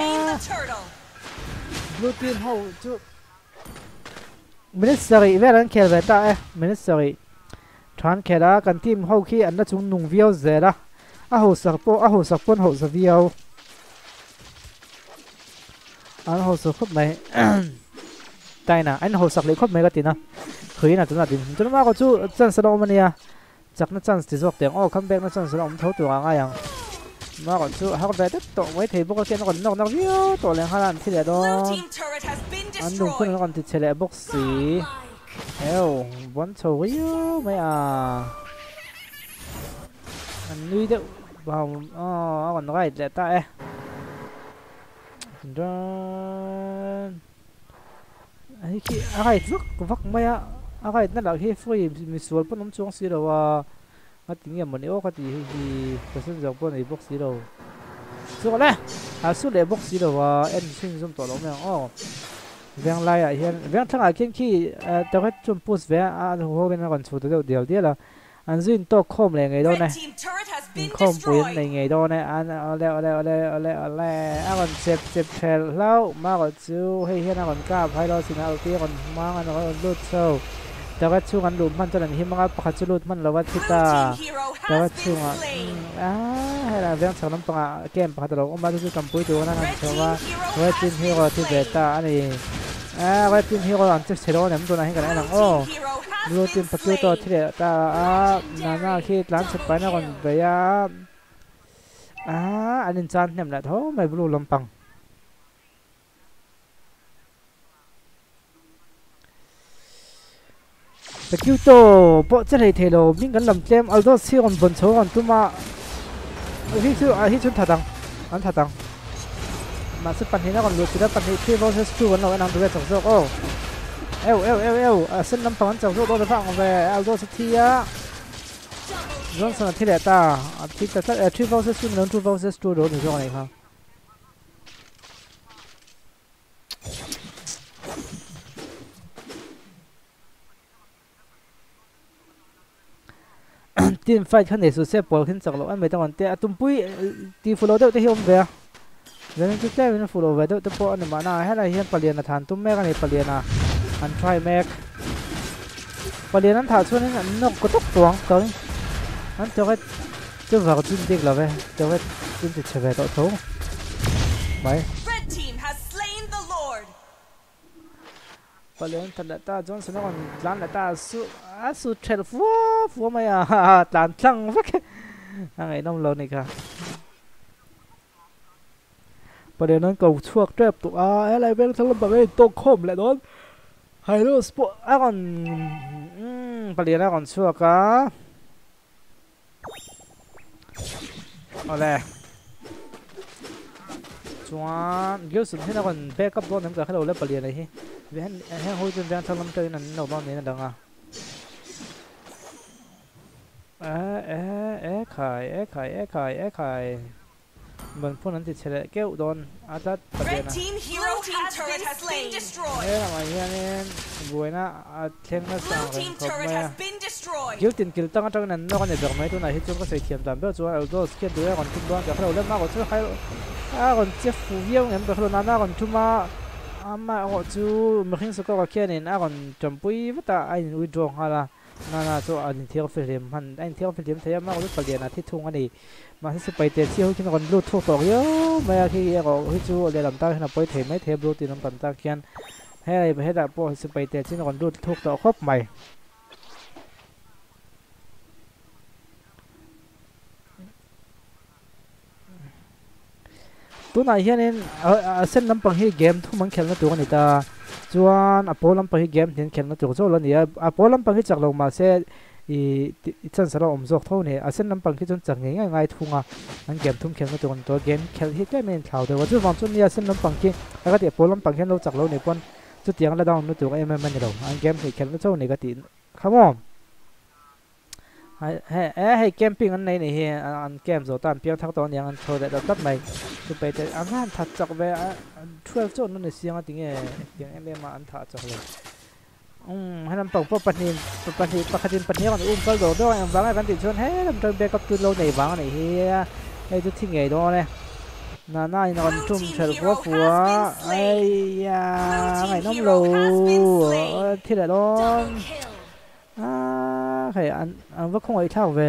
บลูทีมเขาจุมินิสรีเวลันเคลเวต้าเอ๊ะมินิสรีทรานเคล้ากันทีมเขาขี้อันนั้นจุงนุ่งวิวเจล่ะอ่ะหัวสักปนอ่ะหัวสักปนหัวสักวิวอันหัวสักครบไหมได้นะอันหัวสักเล็กครบไหมก็ตีนะเคยนะตัวนั้นดิตัวนั้นมากกว่าจู่จันสโลมันเนี่ยจากนั้นจันที่สวกเตียงอ๋อคัมแบ็กนั้นจันสโลมันเท่าตัวง่ายยังมากกว่าจู่เขาแบบตัวไว้เทปก็แค่นกนกนกวิวตัวเลี้ยงขนาดที่เดียวโดนอันนุ่งขึ้นแล้วก่อนติดเฉลี่ยบ็อกซี่เอ้าวันโชว์วิวไม่อ่ะอันนี้เดี๋ยวบ่าวอ๋อเอาก่อนไรแต่ตาเอ๊ะดันไอ้ขี้อะไรสักวักไม่อะอะไรนั่นแหละที่ฟื้นมีส่วนปนน้ำช่วงสีเราว่ามาถึงอย่างมันเอวก็ตีที่เปอร์เซ็นต์จากปนไอ้บ็อกสีเราสุดเลยอ่ะสุดเลยบ็อกสีเราว่าเอ็นชิงซุ่มตัวเราเนี่ยอ๋อเวียงไล่อ่ะเห็นเวียงทั้งอาเคนขี้เอ่อแต่ก็จุ่มปุ๊บเวียงอ่ะหัวเป็นก่อนสุดเดียวเดียวเดียวละอันซึ่งโต๊ะคอมเลยไงโดนเนี่ยคอมปืนในไงโดนเนี่ยอันเอาแล้วเอาแล้วเอาแล้วเอาแล้วเอาแล้วอ่ะก่อนเจ็บเจ็บแผลแล้วมากกว่าจูให้เห็นอ่ะก่อนกล้าให้เราสินะเอาตีก่อนมาอันก่อนลุดโซ่แต่ว่าช่วงอันลุดมันตอนนั้นเห็นมั้งปักจุลุดมันแล้วว่าทิตาแต่ว่าช่วงอ่ะให้เราเวียงสาวน้ำปลาเกมปักตลกออกมาดูกำปุ้ยตัวนั่นเพราะว่าเวทีฮีโร่ที่เบต้าอันนี้อ่าเวทีฮีโร่อันจะเชโร่เนี่ยมันตัวไหนให้กันไอ้หลังโอ้รู้ทีมปัจจุบันที่เด็ดตาอ่านานาคิดร้านสุดไปนะก่อนไปอ่ะอ่าอันนี้จานเนี่ยแหละท้อไม่รู้ลำปังตะกิ้วโตเพราะจะได้เทโลมิ่งกันลำเต็มเอาตัวเชี่ยวกันบนโชว์กันตัวมาที่ชื่ออ่ะที่ชุดถัดดังอันถัดดังมาสุดปันทีนะก่อนรู้สิแล้วปันทีที่เราจะสู้กันเราไอ้นางดูแลสองโซ่โอ้เอวเอวเอวเอวเส้นน้ำปังจากโซ่โดนฟังไปเอาตัวสักทีอะย้อนสนับที่เด็ดตาที่แต่เออที่เราจะสู้มันที่เราจะสู้โดนหรือยังไงครับทีมไฟขั้นเด็ดสุดเสียบอลขึ้นจากเราอันไม่ต้องวันเตะตุ้มปุ้ยตีฟูโรเดอร์ที่เฮียมเบียเรื่องที่เจ้าเป็นฟูโรเวเดอร์ตัวปอนมาหน้าให้เราเฮียนปลียนทานตุ้มแม่กันในปลียนะอันทรายแม็กปลียนนั้นถ่ายช่วงนี้นกกระตุกตัวงตัวนี้อันเจ้าก็ chứ vào tin tiếc là về cho về tin tiếc trở về tội thấu mấy Red team has slain the Lord. và liền thật là ta Johnson nó còn lăn là ta su à su chết phua phua mày à tàn trăng vắt anh ấy nông lớn này cả và liền nó cầu chuộc trap tụ à ấy lại bên thằng lâm bảo vệ tổ khom lại đó hay luôn sport à còn và liền nó còn chuộc cả ở đây chuan kiểu sự thế nào còn backup đó nằm cả hello level liền này hi vì hắn hắn hồi trên đang thằng lâm chơi là nấu bao nhiêu là đằng à ế ế ế khải ế khải ế khải ế khải mình phun hắn thì sẽ lại kéo đòn à tát bật liền à Team hero team turret has been destroyed. ế là mày hiền nên vui na à thêm nó sang Blue team rồi turret mày has been destroyed. kiểu tiền kiểu tăng trong này nó còn được mấy chỗ này hết chúng có thể kiểm tra biết chỗ nào đó kia đuôi còn chung đoan cả hello lên mà còn chưa hay à còn chưa phù yêu em được hello nana còn chung mà à mà họ chú mà khi score kia nên à còn chấm bui với ta anh withdraw hala nana chỗ anh thiếu film hắn anh thiếu film thấy mà có lúc liền là thiết thùng anh này mà sẽ bay tiền chiếu khi nó còn blue thuộc vào yếu mà khi có hết chú để làm ta hay là bay thêm mấy thêm blue thì nó còn ta kiên hay là hay là bộ sẽ bay tiền chứ nó còn blue thuộc vào khớp màyตัวไหนเฮียนี่เออเส้นลำพังที่เกมทุกมันแข่งกันตัวนี้ตาจวนอพอลำพังที่เกมเห็นแข่งกันตัวโซ่แล้วเนี่ยอพอลำพังที่จากลงมาเสียอีจันสระอมจอกเท่านี้เส้นลำพังที่จนจากง่ายง่ายทุ่งอ่ะมันเกมทุ่มแข่งกันตัวตัวเกมแข่งที่ได้ไม่เท่าเดียวว่าจุดวันจุดนี้เส้นลำพังที่แล้วก็เดี๋ยวพอลำพังที่เราจากเราเนี่ยปนจุดเตียงระดับนู้นตัวเอ็มเอ็มมันจะลงอันเกมที่แข่งกันโซ่นี่ก็ตีครับผมให้ให้ให้เกมปิ้งอันไหนนี่เฮียอันเกมโซตันเพียงทั้งตอนยังอันโชว์ได้ตัดใหม่จะไปแต่อันนั้นถัดจากไปทเวลโจนนั่นเสียงอันที่เงี้ยเสียงเอ็มเอ็มอันถัดจากเลยอืมให้ลำปังพวกปัญญาปัญญาปกติปัญญาคนอุ้มก็โดดด้วยบางไอ้กันติดชนเฮ้ยลำตัวเบกับตัวเราไหนบางไหนเฮียไอ้ตัวที่ไงด้วยเนี่ยน่าน่านอนชุ่มเฉลฟัวฟัวไอ้ยาไงน้องโลที่ไหนร้อนอ่าใครอันอันว่าคงไอ้เท่าเว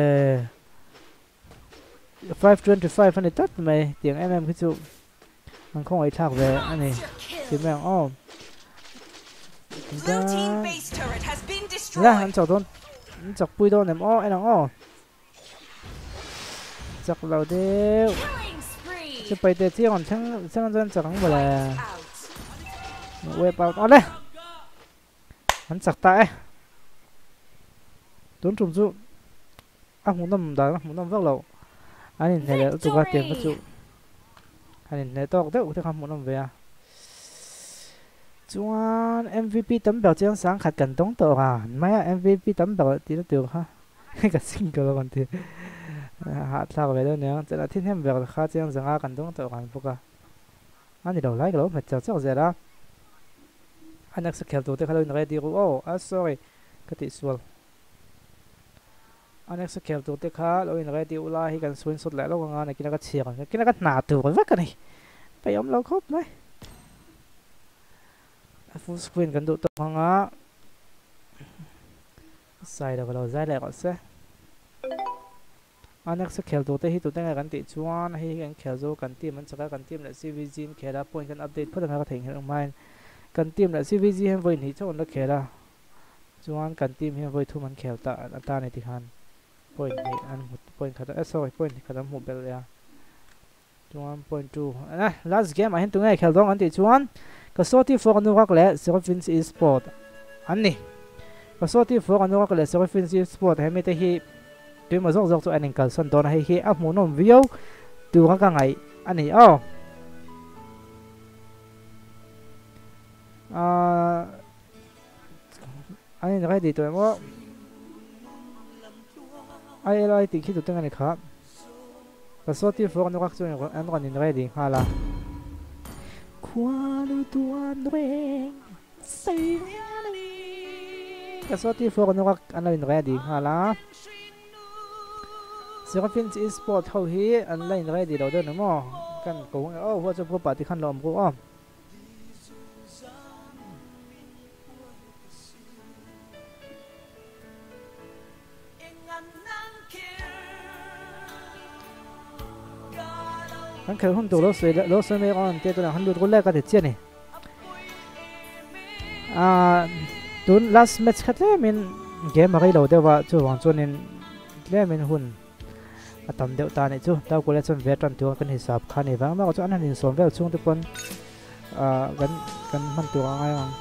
five twenty-fiveอันนี้ตัดไหมเสียง เอ็ม เอ็ม คือจุมันคงไอ้เท่าเวอันนี้สิแม่งอ้อแล้วอันจากโดนจากปุยโดนเนี่ยอ้อไอ้น้องอ้อจากเราเดียวจะไปเตะที่ก่อนทั้งทั้งจนจากทั้งหมดเลยเว็บเอาเอาเลยมันจากตายต้นจุ่มจุอ่ะหมุนน้ำได้หมุนน้ำฟักเราอันนี้เนี่ยตัวการเตรียมกระจุอันนี้เนี่ยตัวก็ได้อุทธรรมหมุนน้ำเวียจวน เอ็ม วี พี tấm bèo trên sáng khát cần tống tờ à mấy เอ็ม วี พี tấm bèo tí nó được ha cái sinh cơ còn thì hạt sao vậy đó nữa chỉ là thiên thêm bèo khát trên sáng cần tống tờ còn phục à anh thì đầu lái cái lỗ mà chào chào gì đó anh đang sắp kẹo tụi tôi khai lên đi ô ah sorry cái tỷ số anh ấy sẽ kéo tụt cái khá rồi người đi u la hay cần xuyên sụt lại lúc ngon này kia nó chiều cái nó cái nạt từ cái vắt cái này phải ông lâu khóc đấy full screen cần tụt tụt á sai được rồi sai lại gọi xe anh ấy sẽ kéo tụt cái tụt cái cần tị chuan hay cần kéo vô cần tìm mình sẽ cần tìm lại xê vê giê kéo ra point cần update phút là có thể hiện mai cần tìm lại xê vê giê hay với thì cho nó kéo ra chuan cần tìm hay với thu mình kéo ta ta này thì hẳn point ni an point khada eh sorry point khada mu bel ya one point two na last game a hen tu ngai khel dong an ti chuan ka soti for anu wak le Seraphims Esport an ni ka soti for anu wak le Seraphims Esport he me te hi tu ma zok zok chu aning kal son don he hi a mu nom video tu ka ka ngai an ni oh a anh nói gì tụi em ai lại tìm khi tụi tôi này khác và số tiền phổ nó các chuyện anh còn nhìn thấy gì hay là qua đôi tuần đuôi say cái số tiền phổ nó các anh nhìn thấy gì hay là Seraphims Esport hầu hết anh lấy nhìn thấy gì đâu đó nữa mà cần cũng ô hoa cho cô bà thì khăn lòm cô om กันเคยหุ่นตัวรถสวยรถสวยไม่อ่อนเตี้ยตัวหนังหุ่นดูตัวแรกก็ติดเจี๊ยนี่อ่าตัว last match คัดเล่มินเกมมาให้เราเดี๋ยวว่าจู่หวังจวนนินเล่มินหุ่นอะตอมเดียวตาเนี่ยจู่ดาวกูเล่นส่วนเวทรันตัวกันหิสับคันนี่บ้างมาก็จู่อันนั้นหินส่วนเวทช่วงทุกคนอ่ากันกันมันตัวง่ายมั้ง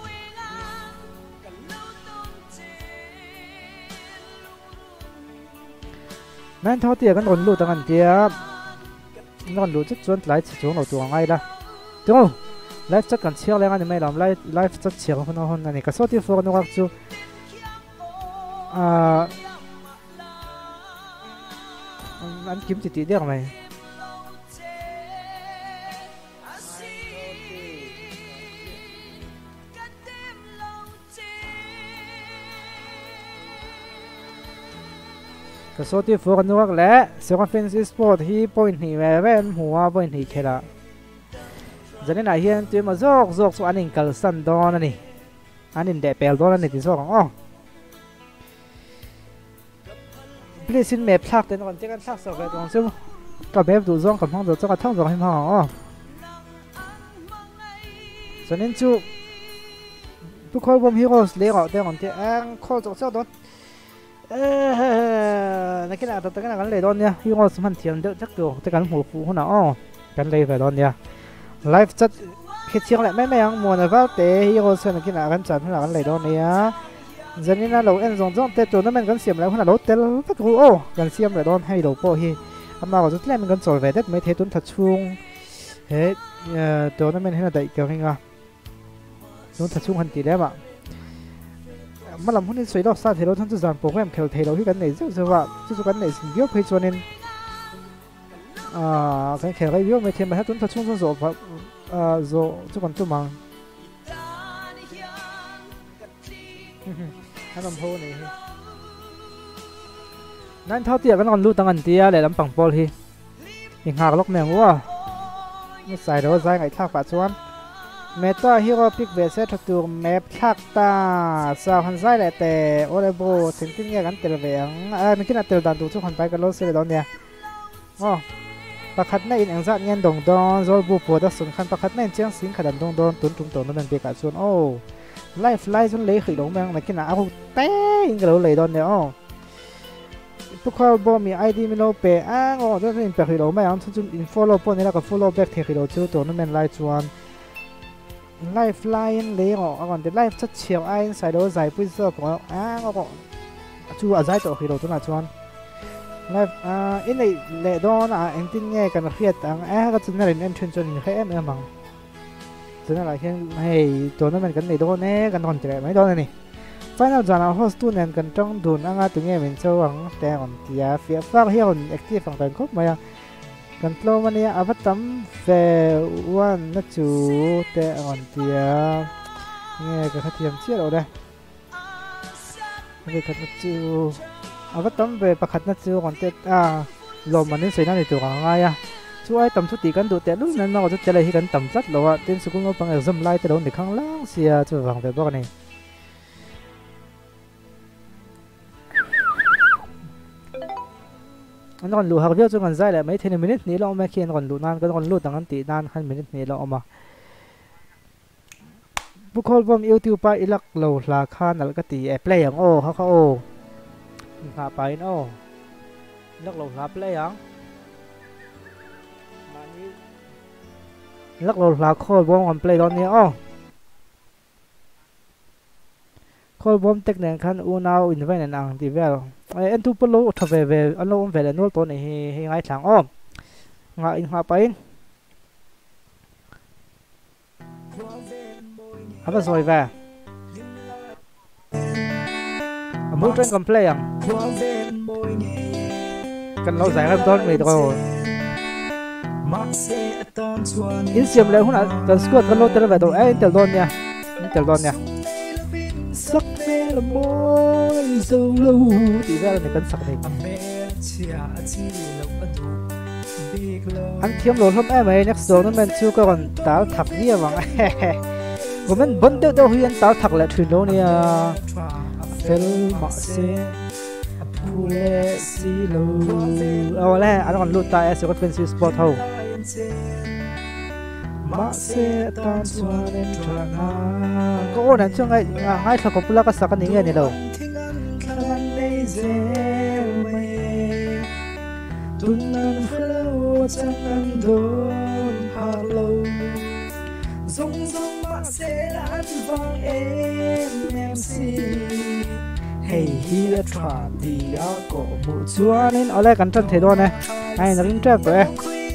นั่นเท่าเตี้ยกันโดนลูกตั้งกันเตี้ยนอนรู้จักชวนไลฟ์ช่วงเราตัวง่ายละตัวไลฟ์จัดกันเชี่ยวแล้วกันไม่ลำไลฟ์ไลฟ์จัดเชี่ยวคนน้องนั่นนี่ก็สวัสดีฟอนนะครับจู่อ่าอันกิมจิตเดียวไหมก็สวัสดีฟอนนะครับและเซคันด์เฟนซิสปอร์ตที่พอยต์นี่แม่แม่หัวพอยต์นี่แค่ละจะนี่นายเฮียนตัวมาโจกโจกส่วนอันนี้กัลสันดอนนี่อันนี้เดเปลดอนนี่ที่สองอ๋อพลิสินเมพลักแต่นอนเจ้ากันพลักสองเลยตรงซึ่งก็แบบดูซ่องกับห้องดูซ่องกับท่องดูให้มาอ๋อส่วนนี้จู่ทุกคนผมฮิโร่เลี้ยงออกแต่ก่อนที่แองโคตรเจ้าโดนเออนักกีฬาตัวกันกันเลยโดนเนี่ยฮิโร่สมันเทียมเดือดจักตัวแต่กันหัวฟูหัวหน้าอ๋อกันเลยไปโดนเนี่ยไลฟ์จัดเฮ็ดเชียงแหละไม่ไม่ยังมัวนะว่าเตะฮิโร่ส่วนนักกีฬากันจัดหัวหน้ากันเลยโดนเนี่ยจะนี่นะเราเอ็นสองจ้องเตะตัวนั้นมันกันเสียมแล้วขนาดเราเตะแล้วก็ถูโอ้กันเสียมเลยโดนให้เราโป้ฮีทำมาก็จะเล่นมันกันสวยไปได้ไม่เทตุนทัดช่วงเฮ้ยตัวนั้นมันให้เราได้เกี่ยวกับไงตุนทัดช่วงหันตีแล้วอ่ะมาลำพูนี่สวยดอกซาเทโรท่านจะจานโปรแกรมเคลเทโรที่กันไหนเจ้าเสือว่าที่สุดกันไหนสิ่งเดียวเพื่อชวนเองอ่าการแข่งไรเดียวไม่เทียมไปให้ตุนทัดช่วงส่วนโซ่อ่าโซ่ทุกคนตัวมังฮันนมโพนี่นั่นเท่าเตี้ยกันนอนรู้ตั้งอันเตี้ยเลยลำปังปอลฮียังหากล็อกแมงวัวไม่ใส่เดี๋ยวใส่ไงทักปัดชวนเมตาฮีโร่พิกเวสเซตตัวแมพทักตาสาวหันใส่เลยแต่โอเลโบถึงที่เนี่ยกันเตลเวียงเออไม่คิดว่าเตลดันดูทุกคนไปกันรถเสียดอนเนี่ยอ๋อประคัดในอินอังซัดเงินดงดอนโซลบูปวดสำคัญประคัดในเชียงสิงขดันดงดอนตุนตุนตุนนั่นเป็นเบกัดชวนโอ้ไล่ไล่จนเละขึ้นลงแมงในขณะเอาเต้ยิงกระโดดเลยตอนเนี้ยอ๋อพวกเขาบอกมีไอดีไม่รู้เป๊ะอ่ะอ๋อจะเป็นเป๊ะขึ้นลงแมงจนอินฟอลโล่พวกนี้แล้วก็ฟอลโล่แบ็กเทขึ้นลงชื่อตัวนั้นเป็นไล่ชวนไล่ไล่เละอ๋อก่อนแต่ไล่ชัดเฉียวไอ้ใส่โดนใส่พุ้ยเสื้อของเราอ่ะอ๋อจู่อาใจตัวขึ้นลงตัวนั้นชวนไล่อ่าอินในเละโดนอ่ะเอ็งติ้งแง่กันเครียดต่างอ่ะก็จะนั่นเองเทนจนแค่เอ็มเอ็มมั้งฉะนั้นอะไรแค่ให้ตัวนั้นมันกันในโดนเน่กันก่อนจะได้ไม่โดนนี่ไฟนอลจานเอาโฮสตูนเนี่ยกันต้องดูน่างาตัวเงี้ยเป็นเจ้าหวังแต่ก่อนที่จะเฟียฟ้าเฮียคนแอคทีฟฝั่งกันครบมากันโปรมันเนี่ยอาวัตตัมเฟวันนัดจูแต่ก่อนที่จะเนี่ยก็ขัดเทียมเชี่ยวเราได้ไม่ขัดนัดจูอาวัตตัมเฟประขัดนัดจูก่อนที่อ่าลมมันนี่สวยน่าในตัวง่ายอ่ะช่วยต่ำชุดตีกันดูแต่ลูกนั้นเราจะเจริญให้กันต่ำจัดเราว่าเต้นสุกุลเราฟังเอ็กซ์ไลท์แต่โดนในข้างล่างเสียจะฟังแต่บอกนี่อันนั้นรู้หักเดียวจนกันใจแหละไม่ถึงมินินี้เราไม่เคียนก่อนรู้นานก็ก่อนรู้ตั้งกันตีนานขั้นมินินี้เราเอามาบุคคลผมยูทูบไปอีลักเราราคาหนักก็ตีแอปเปย์อย่างโอ้เขาเขาโอ้หาไปโอ้ลักเราหาเปย์อย่างลักเราลาโคตรบอมกันเพลย์ตอนนี้อ๋อโคตรบอมเทคนิคขั้นอูนาวอินเวนต์อังที่เวลไอเอ็นทูปโลทเวเวอันโลมเวลโนตัวนี้ให้ง่ายทางอ๋องาอินหาไปฮับสวยแวมูทเรนกันเพลย์ยังกันเราใส่กันต้นไม่ตัวอินเสียมเลยหุ่นอ่ะตอนสกัดกันโลเตอร์แบบตัวเอ้ยเตลดอนเนี่ยเตลดอนเนี่ยสักเมลโมยโซโล่ตีได้ในกันสักเมลอันเทียมโหลดทำไอ้ไหมนักโซนั่นเป็นชื่อก็ก่อนตาถักเนี่ยวังผมมันบนเดียวเดียวเฮียนตาถักแหละถึงโลเนี่ยเฟลมาเซ่พูเลซิโลเอาแหละอันนั้นลูกตาเอสก็เป็นซีสปอร์ตเท่า mà sẽ tan xóa nên tràn na có ổn anh chưa ngay ngay thằng cũng là cái sắc anh nghe này đâu tuần nan flow chẳng ăn đốn hà lâu rong rong mà sẽ ăn vang em em si hey here try đi áo cổ một chúa nên ở đây cẩn thận thế đó này ai nó lên trap rồi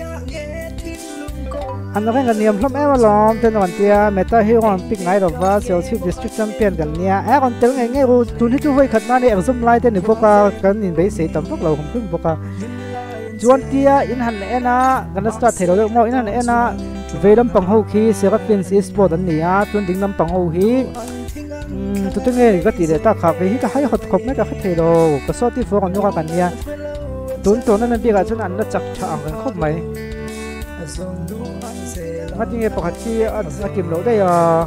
anh nói cái niềm lắm em làm tên còn tia meta hiếu còn pick ngay rồi và siêu siêu district champion gần nia em còn tiếng ngày nghe u tuần hết chú hơi khát na này ở zoom lại tên này boka cái nhìn bấy sĩ tầm phúc lâu không khuyên boka chuan tia in han en a gần start thế rồi mau in han en a về lâm bằng hậu khi sẽ có phiên sport anh nia tuần đỉnh lâm bằng hậu khi tụi tôi nghe cái gì để ta khảo về cái hay học học mấy cái thế rồi cái số tí phố còn nhóc gần nia tuần tuần nó mình biết cái chuyện anh nó chắc chắn gần không mấy mắt như bọc hạt chi ở kiếm lỗ đây à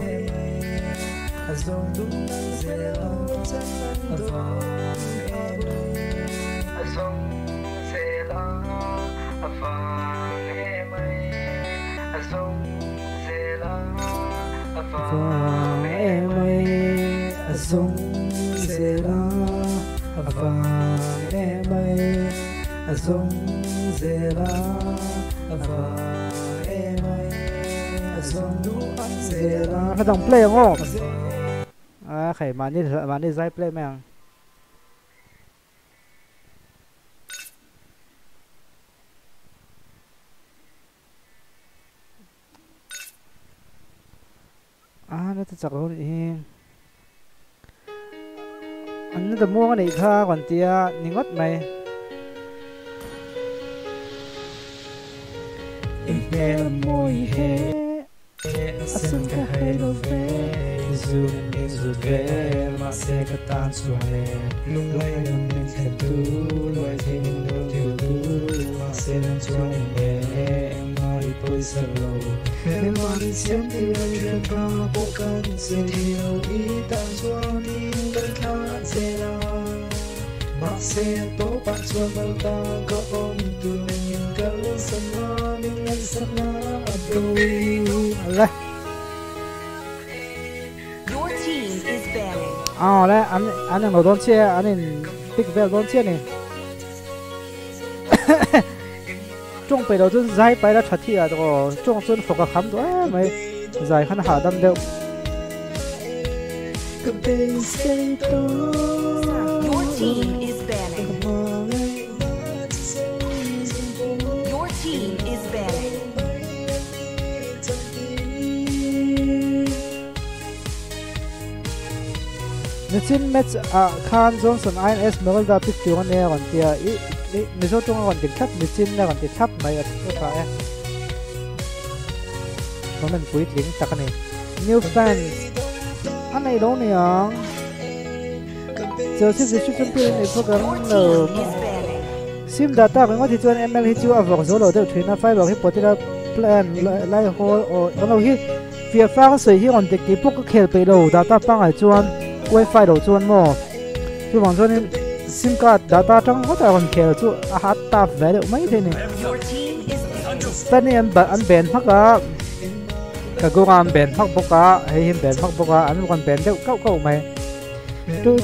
vàng em ơi sông sẽ là vàng em ơi sông sẽ là vàng em ơi sông sẽ là cái dòng play không à khải mà đi mà đi giải play mang à nó chắc rồi đi anh nó tầm mua cái này kha còn tia nhìn ngót mày em môi hè asal kahit về dù nên dù về mà sẽ có tan xuôi lúc lấy đừng nên thèm tu loài thêm đôi thiếu tu mà sẽ làm cho em em nói tôi sợ lâu em nói xem thì anh sẽ có bộ cần sẽ thiếu ý tan cho đi đơn khá sẽ là mà sẽ tốt bạn cho bao ta có ôm từ nhìn cả lúc sân nó nhưng anh sắp nó đôi Your team is banning. à đấy anh anh đang đón xe anh đang pick về đón xe này trong bể đầu chân dài bay đã chặt thi à đó trong chân phục cả khám đó mày dài khăn hạ đâm đều Your team is banning. Your team is banning. Nechin match a Khan Johnson I N S Merrill da pick tu ne ron tia i ni zo tung ron tik thap Nechin ne ron tik thap mai at ka e comment puit link tak ne new fans anai do ne yang Joseph distribution pin ne program no sim data ko thi chuan M L hi chu avok zo lo de thina five hi potira plan lai hol o ono hi via fang sei hi on tik ki pok khel pe lo data pang ai chuan wifi đầu chuan mo chu bang chuan in sim card data tang hot a on khel chu a hat ta ve de mai the ni tani an ba an ben phaka ka go am ben phak boka hei him ben phak boka an kon ben deuh kau kau mai tu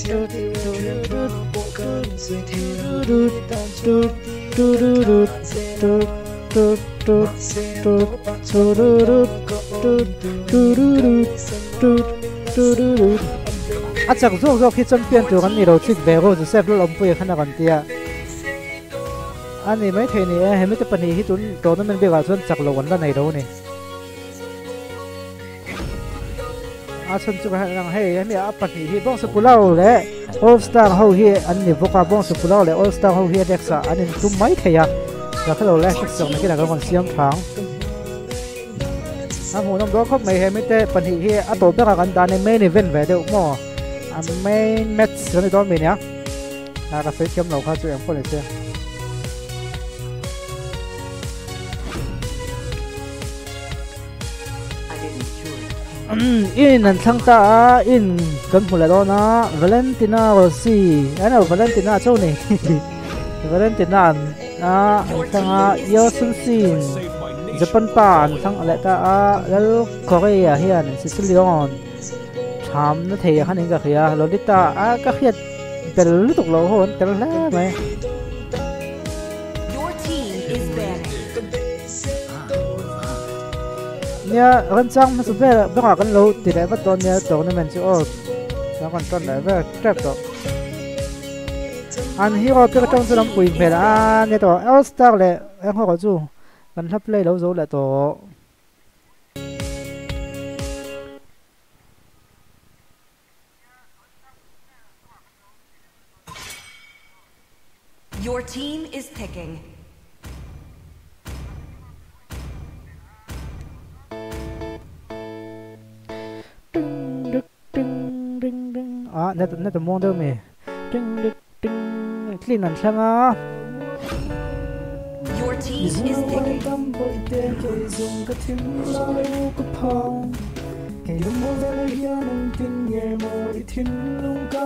à chắc rồi rồi khi champion tu kan ni ro chik ve ro Joseph lo lompu khana kan tia ani mai the ni he mi te pani hi tun tournament be ga chuan chak lo wan la nei ro ni a chun chu ha rang he mi a pani hi bong su pulau le all star ho hi an ni boka bong su pulau le all star ho hi dexa anin tum mai theya la khalo le chak song ki la kon siam thang a mu nom do khop mai he mi te pani hi a to be ka kan dan main event ve de mo a main match kan do mi nya na ka fe kem lo kha chu em ko le se in an thlang ta in kan hula do na Valentina Rossi ana Valentina chau ni Valentina à thằng à yêu xuân xin Japan pan thằng lại ta àแล้วKorea hiền Sicilian tham nó thì khán giả kia Lolita à các khiếtเป็นลูกตกโลหนแต่ละไหม Your team is banned. เนี่ยกันจังมันสุดเลยไม่ว่ากันรู้ติดไอ้ว่าตอนเนี้ยตัวนี้มันจะโอ้แล้วกันตอนไหนว่าแทบตัวอันที่เราเพื่อต้องจะนำปุ๋ยเพลอันเนี่ยตัวเอลสตาร์เลยเอ็งเขาก็จู่กันทับเลยแล้วจู่เลยตัว Your team is picking. Ding ding ding ding. À, nè nè tụi mong đâu mày. Ding ding ding. Clean ăn sang á. Your team is picking. Hãy subscribe cho kênh Ghiền Mì Gõ để không bỏ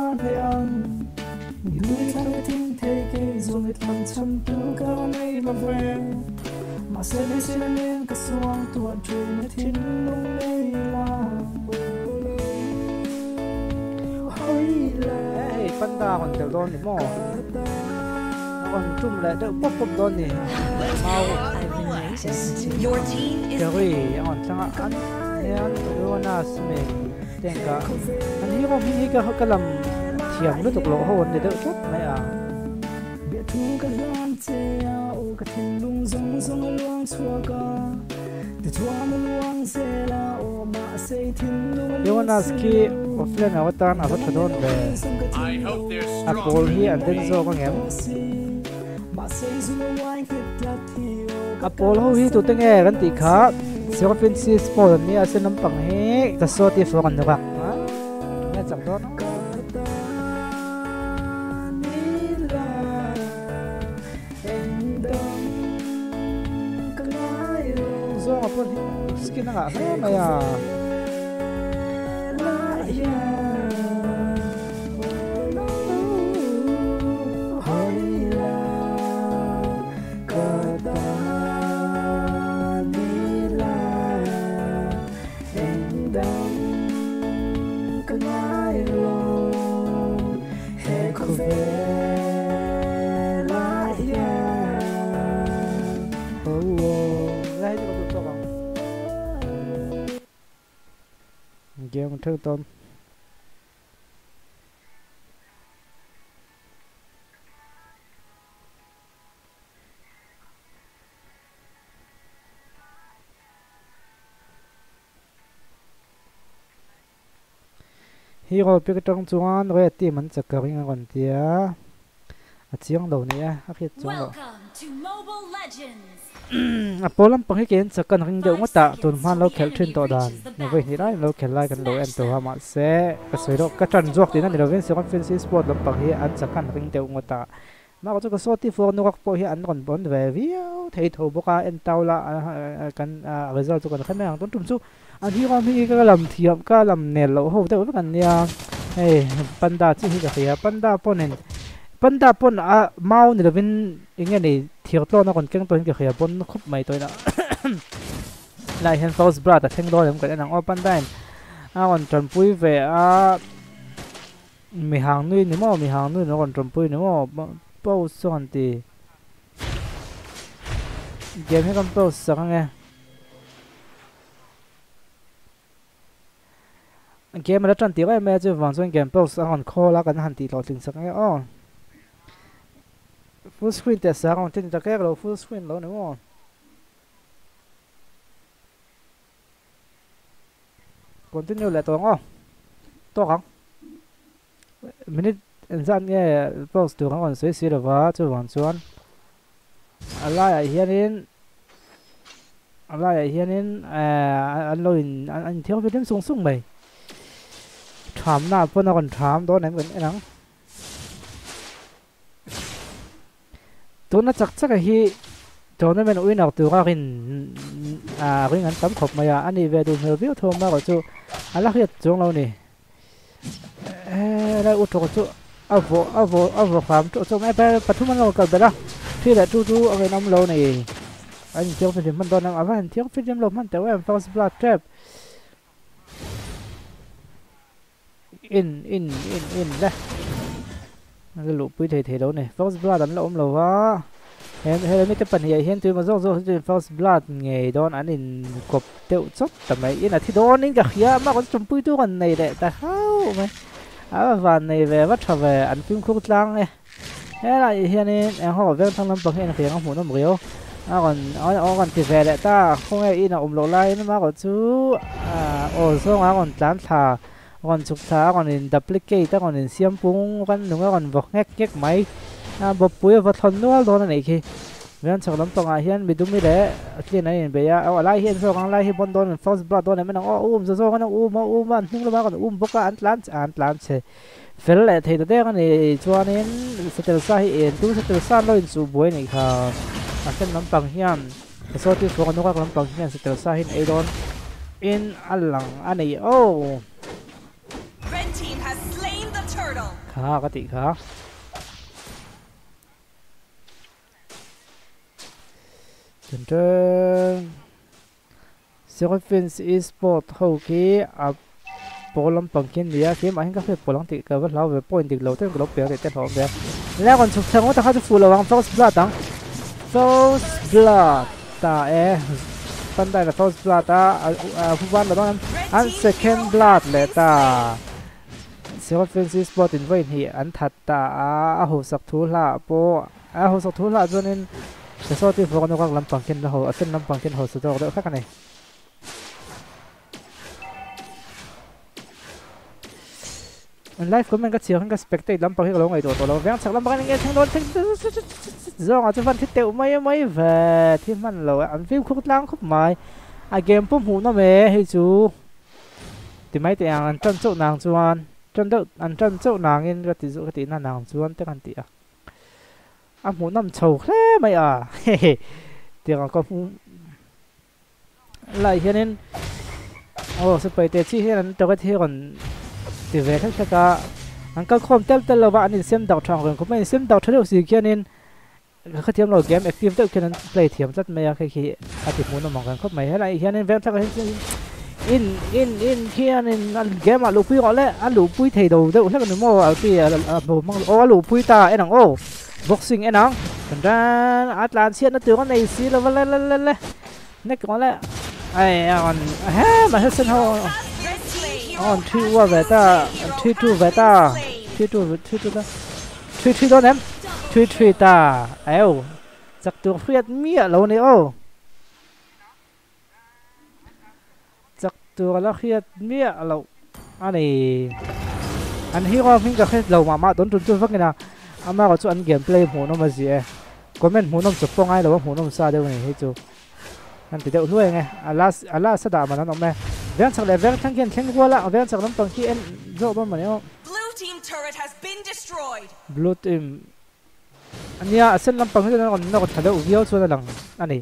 Hey, panda còn tiểu đôn này mò. Còn chung lại đỡ bóp bóp đôn này. Mau. Your team is Cái gì còn sang ăn. Nè ăn tụi nó smell. Tên cả. Anh hiểu không? Hiểu cái cái làm thiểm nó tục lộ hồn để đỡ chút mày à. Yonaski offline awatan awat thadon be Apple hi and then zo bang em Apple ho hi tu teng e kan ti kha Sio fancy sport ni asen nam pang he ka so ti fo kan ba ha ne chang do no zo apple skin na ha maya Game một thứ tôm Hero biết trong chuan rồi tìm mình sẽ cởi ngang còn tía à chiang đầu này à hết chuan rồi Apple lam pang hikin sa kan ring deu ngota tun man lo khel thin to dan no ve ni rai lo khel lai kan lo en to ha ma se ka soiro ka tran jok tin ani lo ven se kan fancy sport lam pang hi an sa kan ring deu ngota ma ko ka so ti for no ka po hi an kon bon ve viu thei tho boka en taula kan result to kan khamang ton tum chu an hi ram hi ka lam thiam ka lam nel lo ho te kan nia hey panda chi hi ka khia panda ponen panda pon a mau ni lo vin inge ni thiệt to nó còn keng to cái khía bon khúc mày tôi đã lại hen false bra ta theng đôi em cái năng open time à còn tròn pui về à mì hàng nuôi nữa mà mì hàng nuôi nó còn tròn pui nữa mà bao son thì game hay con bao sáng nghe game mà đã tròn tiếng em mẹ chứ vàng xoay game bao sáng còn kho lá cái hàn tỷ lọt tình sáng nghe oh full screen test sa kon tin ta kaya lo full screen lo nemo continue le to ngo to kang minute ensan nge post tu kon sei sei wa chu wan chuan ala ya hianin ala ya hianin an lo in an thiau ve dem sung sung mai tham na pon kon tham do nem kan enangตัวน่าจักจักฮีตัวนั้นเป็นอุ้ยหนักตัวก็กินอ่ากินงั้นตั้มขบมาอ่ะอันนี้เวดูเฮลวิวโทรมาก็จู่อะไรคือจงเรานี่เอ้ได้อุตส่าห์จู่เอาโวเอาโวเอาโวความจู่จู่ไม่ไปปฐุมมันเราเกิดไปแล้วเท khi là chú chú ở cái nông lâu này anh thiếu phải điểm mình đòn nào anh thiếu phải điểm lâu mìnhแต่ว่า first blood trap in in in in đây cái lũ quý thể thể đấu này first blood đánh lộn lâu quá hiện hiện mấy cái phần hiện hiện từ mà rong rong từ first blood nghề đòn anh in cột tiêu chốt tầm ấy in là thi đòn in cả kia mà còn chấm quý tu còn này đấy ta hao mày à và này về bắt trở về anh phim khúc lang này thế là hiện nay em họ về thằng lâm bằng hiện thì không muốn nó nhiều à còn ở ở còn thì về lại ta không ai in là ôm lỗ lai nó mà còn chú à ồ xong à còn chán thà còn chụp thà còn in duplicate ta còn in xiêm pung còn đúng còn vọc ngách ngách máy à bọc bụi vật thon nữa đó là này khi về thằng lâm bằng hiện bị đúng như thế cái này bây giờ ở lại hiện rồi còn lại hiện bọn đó là first blood đó này mình nói ôm rồi rồi nó ôm mà ôm mà nhưng mà còn ôm bốc ăn lán ăn lán chơi phải lại thì tôi cái này cho nên sẽ từ xa hiện tôi sẽ từ xa lênสู่buổi nàyค่ะอาเส้นน้ำปังเฮียนแต่โซ่ที่ฟองนกน้ำปังเฮียนsẽ từ xa hiện Adon in อันหลังอันนี้โอ้ Red team has slain the turtle. ค่ะกติค่ะจนจน Serapins Esport เขาขี้อ่ะโปรลำปังกินเดียที่มาให้กับเพื่อนโปรลังติเกิดว่าเราไปปนติดเราเต้นกับเราเปลี่ยนเต้นหอมแบบแล้วก่อนฉุกเฉินว่าถ้าเขาจะฟูระวัง first blood ตั้ง first blood ตาเอ๋ปันได้แต่ first blood ตาอ่าผู้บ้านเราต้องอัน second blood เลยตา Serapins Esport อินไว้ที่อันถัดตาอาหูสักทุละโปอาหูสักทุละจนนั้นจะโซ่ที่ฟูกันว่าลำปังกินเราเอาเส้นลำปังกินหัวสุดยอดเลยแค่กันไหนไลฟ์ก็มันก็เชียร์กันก็สเปกเตอร์ลำปังที่เราลงไอ้ตัวตัวเราแวงจากลำปังนี่ไงทั้งโดนทั้งจ้องอาจจะฟันที่เต๋อไม่ไม่แหวที่มันเราอันฟิลคุกล้างคุกไม้ไอเกมปุ่มหูน่ะเมย์ให้จูที่ไม่แต่อันจันเจ้านางจวนจันเจ้าอันจันเจ้านางเองก็ติดก็ติดนั่นนางจวนแต่กันติอ่ะอันหูน้ำโชว์แค่ไม่อ่ะเฮ้เดี๋ยวก็หูไล่เช่นนั้นโอ้สเปกเตอร์ที่เช่นนั้นจะก็เที่ยวกันที่เวทักษะอันก็คอมเต็มเต็มเราว่าอันนี้เซมดาวทางกันเขาไม่เซมดาวทะเลสีเขียวนี่เขาเทียมเราเกมแอคทีฟเท่ากันนั้นเพลย์เทียมจัดไม่อยากให้ขี้อาทิตย์มูนมองกันเขาไม่ให้อะไรเขียวนี่เวทักษะอินอินอินเขียวนี่อันเกมอ่ะลูกปุ้ยก่อนเลยอันลูกปุ้ยเทดูเดี๋ยวแล้วกันหนึ่งโม่เอาที่อ่ะโม่มังโอ้ลูกปุ้ยตาไอ้หนังโอ้บ็อกซิ่งไอ้หนังกันด้านอัตแลนเซียนนั่นตัวกันในซีแล้วว่าเล่เล่เล่เล่นี่ก่อนเลยไอ้อันเฮ้มาให้เส้นเขาon twoว่าเวต้า two two เวต้า two two two two two twoตัวนั้น two three ตาเอ้าจากตัวเฟียดเมียเราเนี่ยโอ้จากตัวแล้วเฟียดเมียเราอันนี้อันที่ว่าพิงกับแค่เรามามาต้นทุนจุดฟังกันนะอามาก็จุดอันเกมเพลย์หัวน้องมาเสียก็แม่นหัวน้องจะป้องไอ้เราว่าหัวน้องซาเดี๋ยวนี้ให้จูอันติดเดี๋ยวด้วยไงอัลลาอัลลาสดามันนั่นน้องแม่เรื่องจากไหนเรื่องทั้งเกียนแข่งวัวละเรื่องจากน้ำตงที่เอ็นโจ้บ้านมันเนี่ย Blue team turret has been destroyed. Blue team อันนี้เส้นลำปังที่นั่นก่อนนั่นก็ทะเลอุบิโอส่วนหลังอันนี้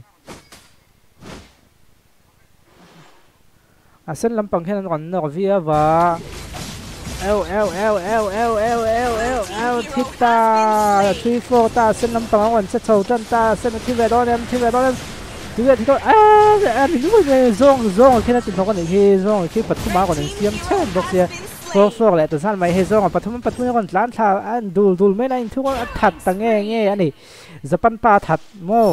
เส้นลำปังที่นั่นก่อนนั่นก็วิอาว่าเอลเอลเอลเอลเอลเอลเอลเอลเอลทิตตาทรีโฟตาเส้นลำปังก่อนเส้นโซจันตาเส้นที่เวดอนที่เวดอนที่เวที่ก็เอ้ยอันนี้ด้วยเลยซ่องซ่องแค่นั้นติดของกันอีกทีซ่องที่ปัดทุ่มมาก่อนเสียมเช่นบอกเสียโฟร์โฟร์แหละแต่สั้นไม่ให้ซ่องปัดทุ่มปัดทุ่มก่อนล้านชาอันดูดูไม่ได้ทุกคนถัดต่างแง่แง่อันนี้จะปั้นปลาถัดโม่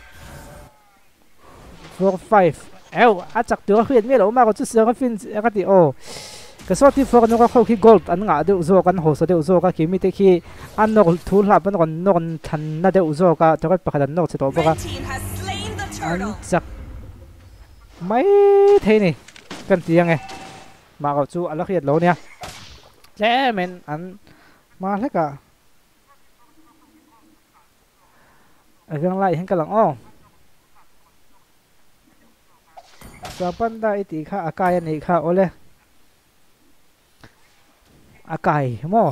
โฟร์ไฟฟ์เอ้าอาจักตัวเพื่อนไม่หรอกมากกว่าจุดเสือก็ฟินก็ติโอกระสอบที่โฟร์นึกว่าเขาขี้โกลด์อันงาเดี๋ยวโซกันโหสเดี๋ยวโซก็ขี้มิเตขี้อันนกทูหลับมันก่อนนกทันน่าเดี๋ยวโซก็จะก็ประคันนกเสร็จตัวปะอันจักไม่เท่นี่กันเตียงไงมากับจูอันละเอียดแล้วเนี่ยแจ้เมนอันมาแล้วก็เรื่องไรเห็นกันหลังอ้อสาปันได้ตีข้าอากายนี่ข้าโอเลยอากายโม่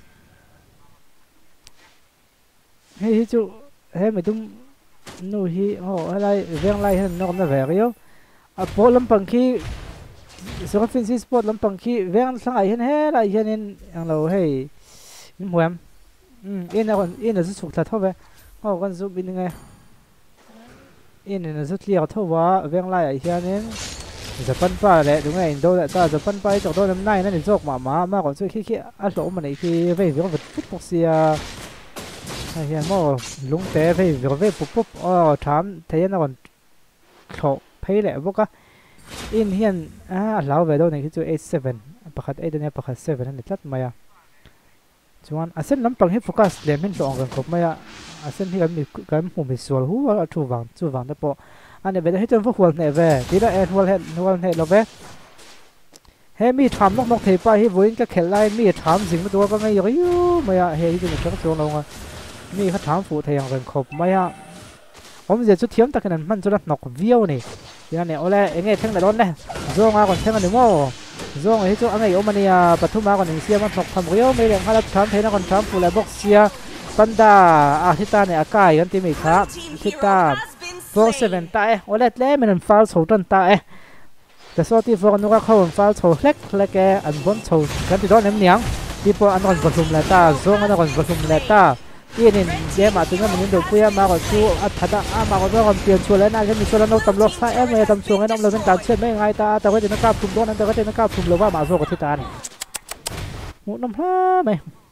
เฮ้ยจูเฮ้ยไม่ต้องนู่นฮีโอ้อะไรเรื่องไรเห็นนกนั่นแหวกเยอะอ่ะโปลำปังคีสุขฟินซีสปอร์ตลำปังคีเรื่องสังไอเห็นเฮ้ไรเห็นนี่อย่างเราเฮ้ยนี่หมวมอืมอินอะไรอินอะไรสุขทัดเท่าไหร่ ô con giúp bên ngay in này là rất liều thôi quá veng lại ở here nên Japan pa đấy đúng rồi đâu lại ta Japan pa trong đó năm nay nó thì dọc mà mà mà còn chơi khi khi ăn lỗ mà này khi về việc vật phút một xia hay hiện mà lúng té về việc về bụp bụp ờ thám thấy nó còn khổ thấy lại bốc á in hiện à lão về đâu này cái chỗ eight seven bậc eight này bậc seven này rất mày à chuan à sen lắm bằng hết focus để mình chọn gần cột mày à à sen thì cái mình cái mình bị sủa hú ở chu vàng chu vàng đó bộ anh này về đây hết trơn phúc huân này về tí đó em huân hết huân hết là về hết mi thắm nóc nóc thế pa hết với cái kẹt lại mi thắm dính vớiตัวก็ไม่rồi mày à hết cái cái chỗ nào à miเขาthắm phụ thầy gần cột mày àผมจะชุดเทียมตะกันมันจะรับนกวิวนี่ยังเนี่ยโอ้เลยเอ็งไงเท่งแต่โดนเนี่ยโซ่มาก่อนเท่งกันหนึ่งโม่โซ่ไอ้โซ่อันไงโอ้มันเนี่ยปัทุมาก่อนหนึ่งเสียมันนกทำวิวไม่เลี้ยงเขาแล้วทำเท่งก่อนทำฟูเลยบอกเสียปันดาอาทิตาเนี่ยอากาศกันที่มีครับอาทิตาโฟร์เซเว่นตาเอโอ้เลยเล่มันฟาลโซ่ตันตาเอแต่โซ่ที่โฟร์นุกเข้าฟาลโซ่เล็กเล็กแกอันบนโซ่กันที่โดนน้ำเหนียงที่พออันก่อนผสมเลต้าโซ่อันก่อนผสมเลต้ายี่นี่เดี๋ยวมาถึงก็มันยังดูปุ้ยมาก่อนชูอัดทัดอ่ะมาก่อนก็เปลี่ยนชวนแล้วนะฉันมีชวนแล้วน้องตำรวจใส่เอ็มเลยตำชวนให้น้องเราเป็นการเชื่อไม่ไงตาแต่ว่าจะนักกล้าพุ่มโดนนั้นแต่ว่าจะนักกล้าพุ่มเลยว่ามาโซ่กับที่ตาเนี่ยหมุนน้ำพลาไหม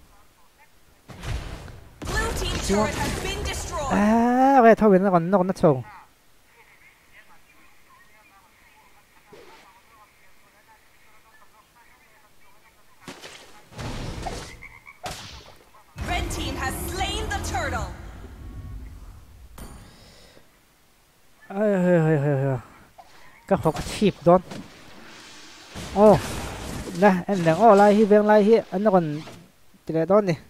อ่าไปเท่าเป็นก่อนนอกนัดชงเฮ้ยเฮ้ยเฮ้ยเฮ้ยก็เขาถีบโดนโอ้นะอันหนึ่งโอ้ไล่ที่เวียงไล่ที่อันนั้นก่อนติดโดนนี่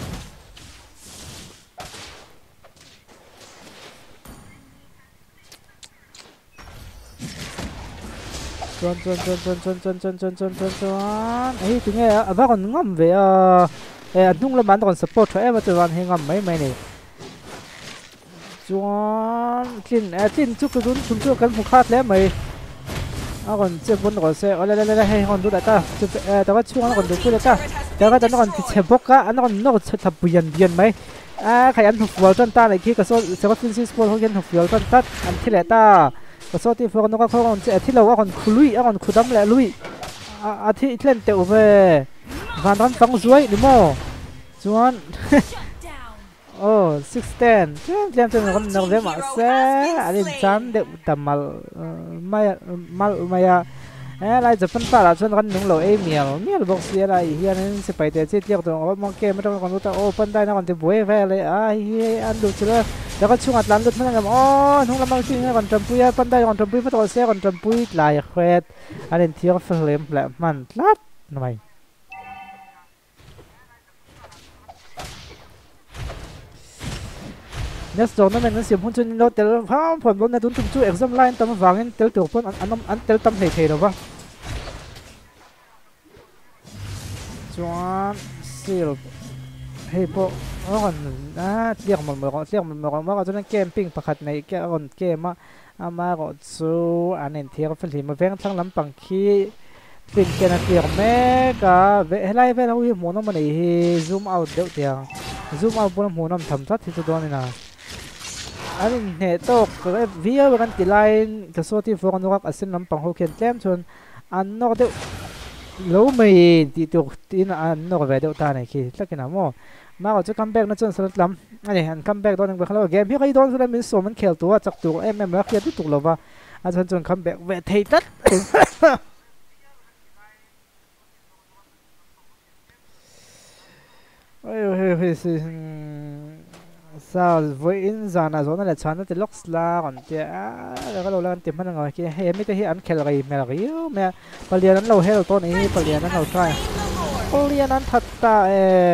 ชวนชวนชวนชวนชวนชวนชวนชวนชวนชวนชวนไอ้ถึงไงอ่ะว่าก่อนงอมเวอเออนุ่งละมันก่อนสปอร์ตช่วยมาจะวันให้งอมไม่ไม่นี่ชวนจินเออจินจุกกระดุนชุ่มชุ่มกันผูกขาดแล้วไหมเอาก่อนเจ็บบนก่อนเสียเอาเลยเลยเลยให้ก่อนดูแต่ตาจุดเออแต่ว่าช่วงนั้นก่อนดูพูดแต่ตาแต่ว่าจะนั่งก่อนเจ็บบกกะอันนั้นก่อนนั่งก่อนทับเบียนเบียนไหมอ่าใครอันถูกฟิวจนตาในที่กระโซเซวัตฟินซิสโปร์เขาเขียนถูกฟิวจนตัดอันที่แหละตากระโซที่ฟิวกันก็เขาก่อนเจ็บที่เราว่าก่อนคุลุยเอาก่อนคุดำแหละลุยอาที่เล่นเตะไปวันนั้นฟังสวยดิโมชวนโอ้ซิกสเตนเจ้าเจ้าจะคนนักเรียนมาเซ่อันนี้ฉันเด็กแต่มาไม่มาไม่อะเอ้อะไรจะเป็นป่าละชวนกันหนึ่งโหลเอเมียลเมียลบอกเสียอะไรเฮียนั่นสิไปแต่ที่เที่ยวตรงว่ามองเกมไม่ต้องคนรู้แต่โอ้ปั้นได้นะคนที่บุ้ยแพ้เลยอ่ะเฮียอันดูเชื่อแล้วก็ช่วงอัดลันลุดมันกันอ๋อทุ่งละมังซิงให้คนจำปุยปั้นได้คนจำปุยไม่ต้องเสียคนจำปุยลายเควดอันนี้เที่ยวเฟลมแหละมันลัดทำไมเนี่ยส่วนนั้นเป็นเสียงพุ่งชนเราแต่ละพ่อผมโดนในตุ้นตุ้มจู่เอ็กซ์ไลน์ตามฟังเตลตัวพุ่นอันอันอันเตลตั้มเทๆหรอวะจวนสิลเฮ้ยพวกอ๋อก่อนนะเรียกมันมาก่อนเรียกมันมาก่อนว่าก่อนจนเกมปิ้งประคัดในแกก่อนเกมอ่ะอามาก่อนสู้อันนี้เที่ยวฟิลิปมาแฝงทั้งลำปังคีปิ้งแกนักเกี่ยวแม่กับเวลาเวลาวิ่งหมุนมันไอ้ซูมเอาเดี๋ยวเดียวซูมเอาบนหมุนมันทำทัดที่ตัวนี้นะอันนี้เหตุตกก็เลยวิวกันตีไลน์กระโซที่ฟองนกอัศนน้ำปังหูเขียนแต้มชนอันนกเดียวรู้ไหมที่ตัวที่อันนกเวเดียวตาไหนขี้สักกี่น้ำมั่วมาก็จะคัมแบ็กนะจนสลัดลำอันนี้อันคัมแบ็กตอนนึงไปเขาเรียกว่าเกมพี่ใครโดนสุดเลยมีส่วนมันเขียวตัวจับตัวเอ็มเอ็มแล้วเคลียร์ที่ถูกหรอวะอาจารย์จนคัมแบ็กเวทเทตัดเฮ้ยเฮ้ยเฮ้ยสิซาลว์อินซานาโซนั่นแหละฉันนั่นจะล็อกสลาก่อนเจ้าแล้วก็เราเล่นเต็มมันยังไงเฮ้ยไม่ได้เฮ้ยอันเคลรีเมลรีแม่ปลียนั้นเราเฮลตัวนี้ปลียนั้นเราใช่ปลียนั้นทัดตาเอ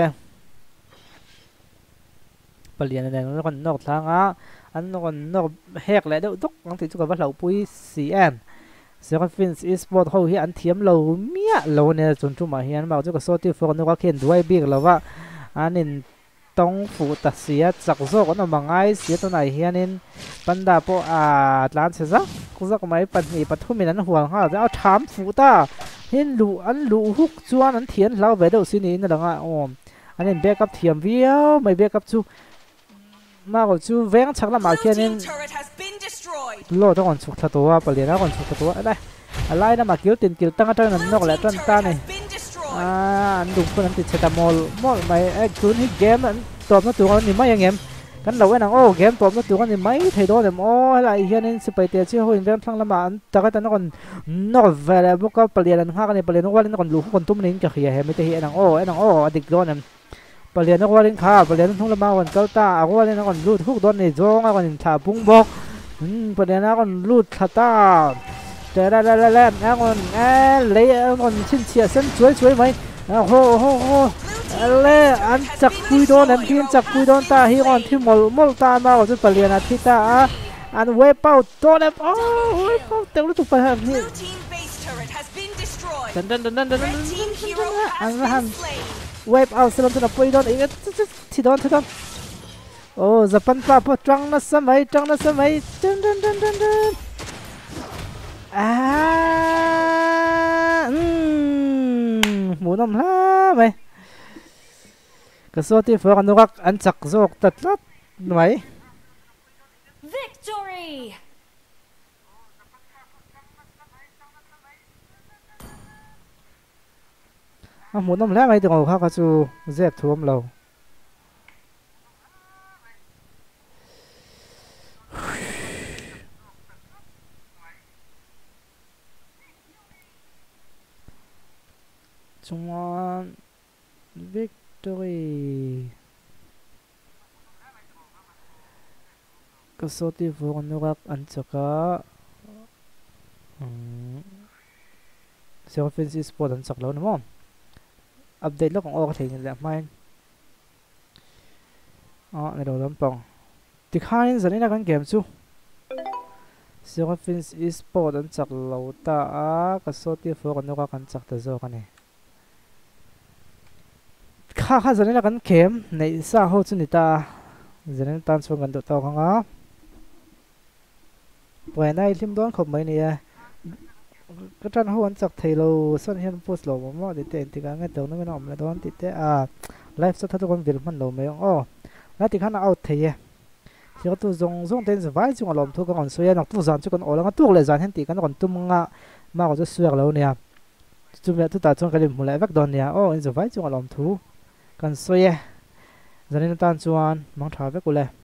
ปลียนั้นเนี่ยเราคนนอกทางอ่ะอันนอกนอกแหกเลยเดี๋ยวทุกบางทีจุกว่าเราปุ้ยซีเอ็มเซอร์ฟินส์อีสปอร์ตเขาเฮ้ยอันเทียมเราเมียเราเนี่ยจนทุ่มมาเฮียนมาจุกโซที่ฟอนนึกว่าเขียนด้วยบิ๊กเราว่าอันนี้ต้องฟูตัดเสียจากโซ่ก็ต้องบางไงเสียตัวไหนเฮียนินปันดาโปอาล้านเสียซักกูซักไม่ปันอีปัทุมินั้นห่วงเขาจะเอาถามฟูตาเห็นลูอันลูฮุกจวนอันเทียนเราไปดูสินี่นั่นแหละอ่ะโอ้อันนี้เบกับเทียมเวียวไม่เบกับจู mà có chú vén chắc là mà kia Blue nên team turret has been destroyed. lô cho còn chụp thậtตัวปลี่ยนแล้วcòn chụp thậtตัวđây lại nó mà kiểu tiền kiểu tăng cho nên nó Blue lại team trên ta turret này has been destroyed. à anh đúng phân anhติดเซตามอลมอลไม่ไอ้คืนนี้เกมนั้นตัวมันตัวกันนี่ไม่ยังเงี้ยกันเราไอ้หนังโอ้เกมตัวมันตัวกันนี่ไม่เท่าเดิมโอ้อะไรเฮียนี่สไปเตอร์เชื่อหัวอินเดียนทั้งละมาแต่ก็แต่นั่นคนนอกเวลาพวกก็เปลี่ยนห้ากันนี่เปลี่ยนนกว่าเล่นคนรู้คนตุ้มนี่จะเฮียเห็นไม่ได้เฮียหนังโอ้ไอ้หนังโอ้อดีตโดนเนี่ยเปลี่ยนนกว่าเล่นข้าเปลี่ยนทั้งละมาคนเก้าตาเอาว่าเล่นคนรู้ทุกโดนนี่จ้องคนถ่าพุ่งบกอืมเปลี่ยนนะคนรู้ท่าตาเจอได้ได้ได้แล้วนะคนเอ้เลยคนชิ้นเฉียเส้นสวยสวยไหมโอ้โหโอ้โหเล่อันจักคุยโดนอันที่จักคุยโดนตาฮีก่อนที่หมดหมดตามาก็จะเปลี่ยนอาทิตย์ตาอันเวเป้าโดนแล้วโอ้เวเป้าเต็มรู้ถูกไปครับนี่ Blue team base turret has been destroyed. ดันดันดันดันดันดัน Red team hero อัน has นั้น been slain. เวฟเอาสลัมสลับไปโดนอีกที่โดนที่โดนโอ้จะปันปลาพอจังนะสมัยจังนะสมัยดันดันดันดันดันอ่าอืมหมูน้ำล้าไหมก็สวัสดีฝรั่งนุรักอันจักโจกตัดลัดไหม Victory! อ่ะหมูน้ำล้าไหมถึงเอาข้าวกระจูเจ็บท่วมเราจงวัน victory ก็สวัสดีฝรั่งนุรักอันจักอืมเซลฟินซีสปอร์ตอันจักแล้วนะมั้งอัปเดตเรื่องของออกถึงแล้วไหมอ๋อในดาวลำปองที่ข้านี่จะนี่นะกันเกมซูเซลฟินซีสปอร์ตอันจักแล้วตาก็สวัสดีฝรั่งนุรักอันจักแต่โจกันเนี่ยข้าข้าจะนี่นะกันเกมในสาหัสนิตาจะนี่ตันส่งกันตัวต่อข้างอ่ะปล่อยในทิมโดนขบไหมเนี่ยก็จันหัวจากไทยเราส่วนเห็นโพสต์เราบอกว่าติดเต้นติดกันงั้นเดี๋ยวนั้นไม่นอนแล้วตอนติดเต้อ่าไลฟ์สดทุกคนวิลมันเราไม่ยอมอ๋อแล้วติดขันเอาไทยที่เขาตัวจงจงเต้นสบายจงอารมณ์ทุกคนสวยนักตัวจานทุกคนโอ้แล้วก็ตัวเลยจานเห็นติดกันคนตุ้มงะมาก็จะสวยแล้วเนี่ยจุดเนี้ยทุกตาจงกันเลยหมดเลยวักโดนเนี่ยโอ้สบายจงอารมณ์ทุกกันสวยจานนี้ตันจวนมังถ่ายไปกูเลย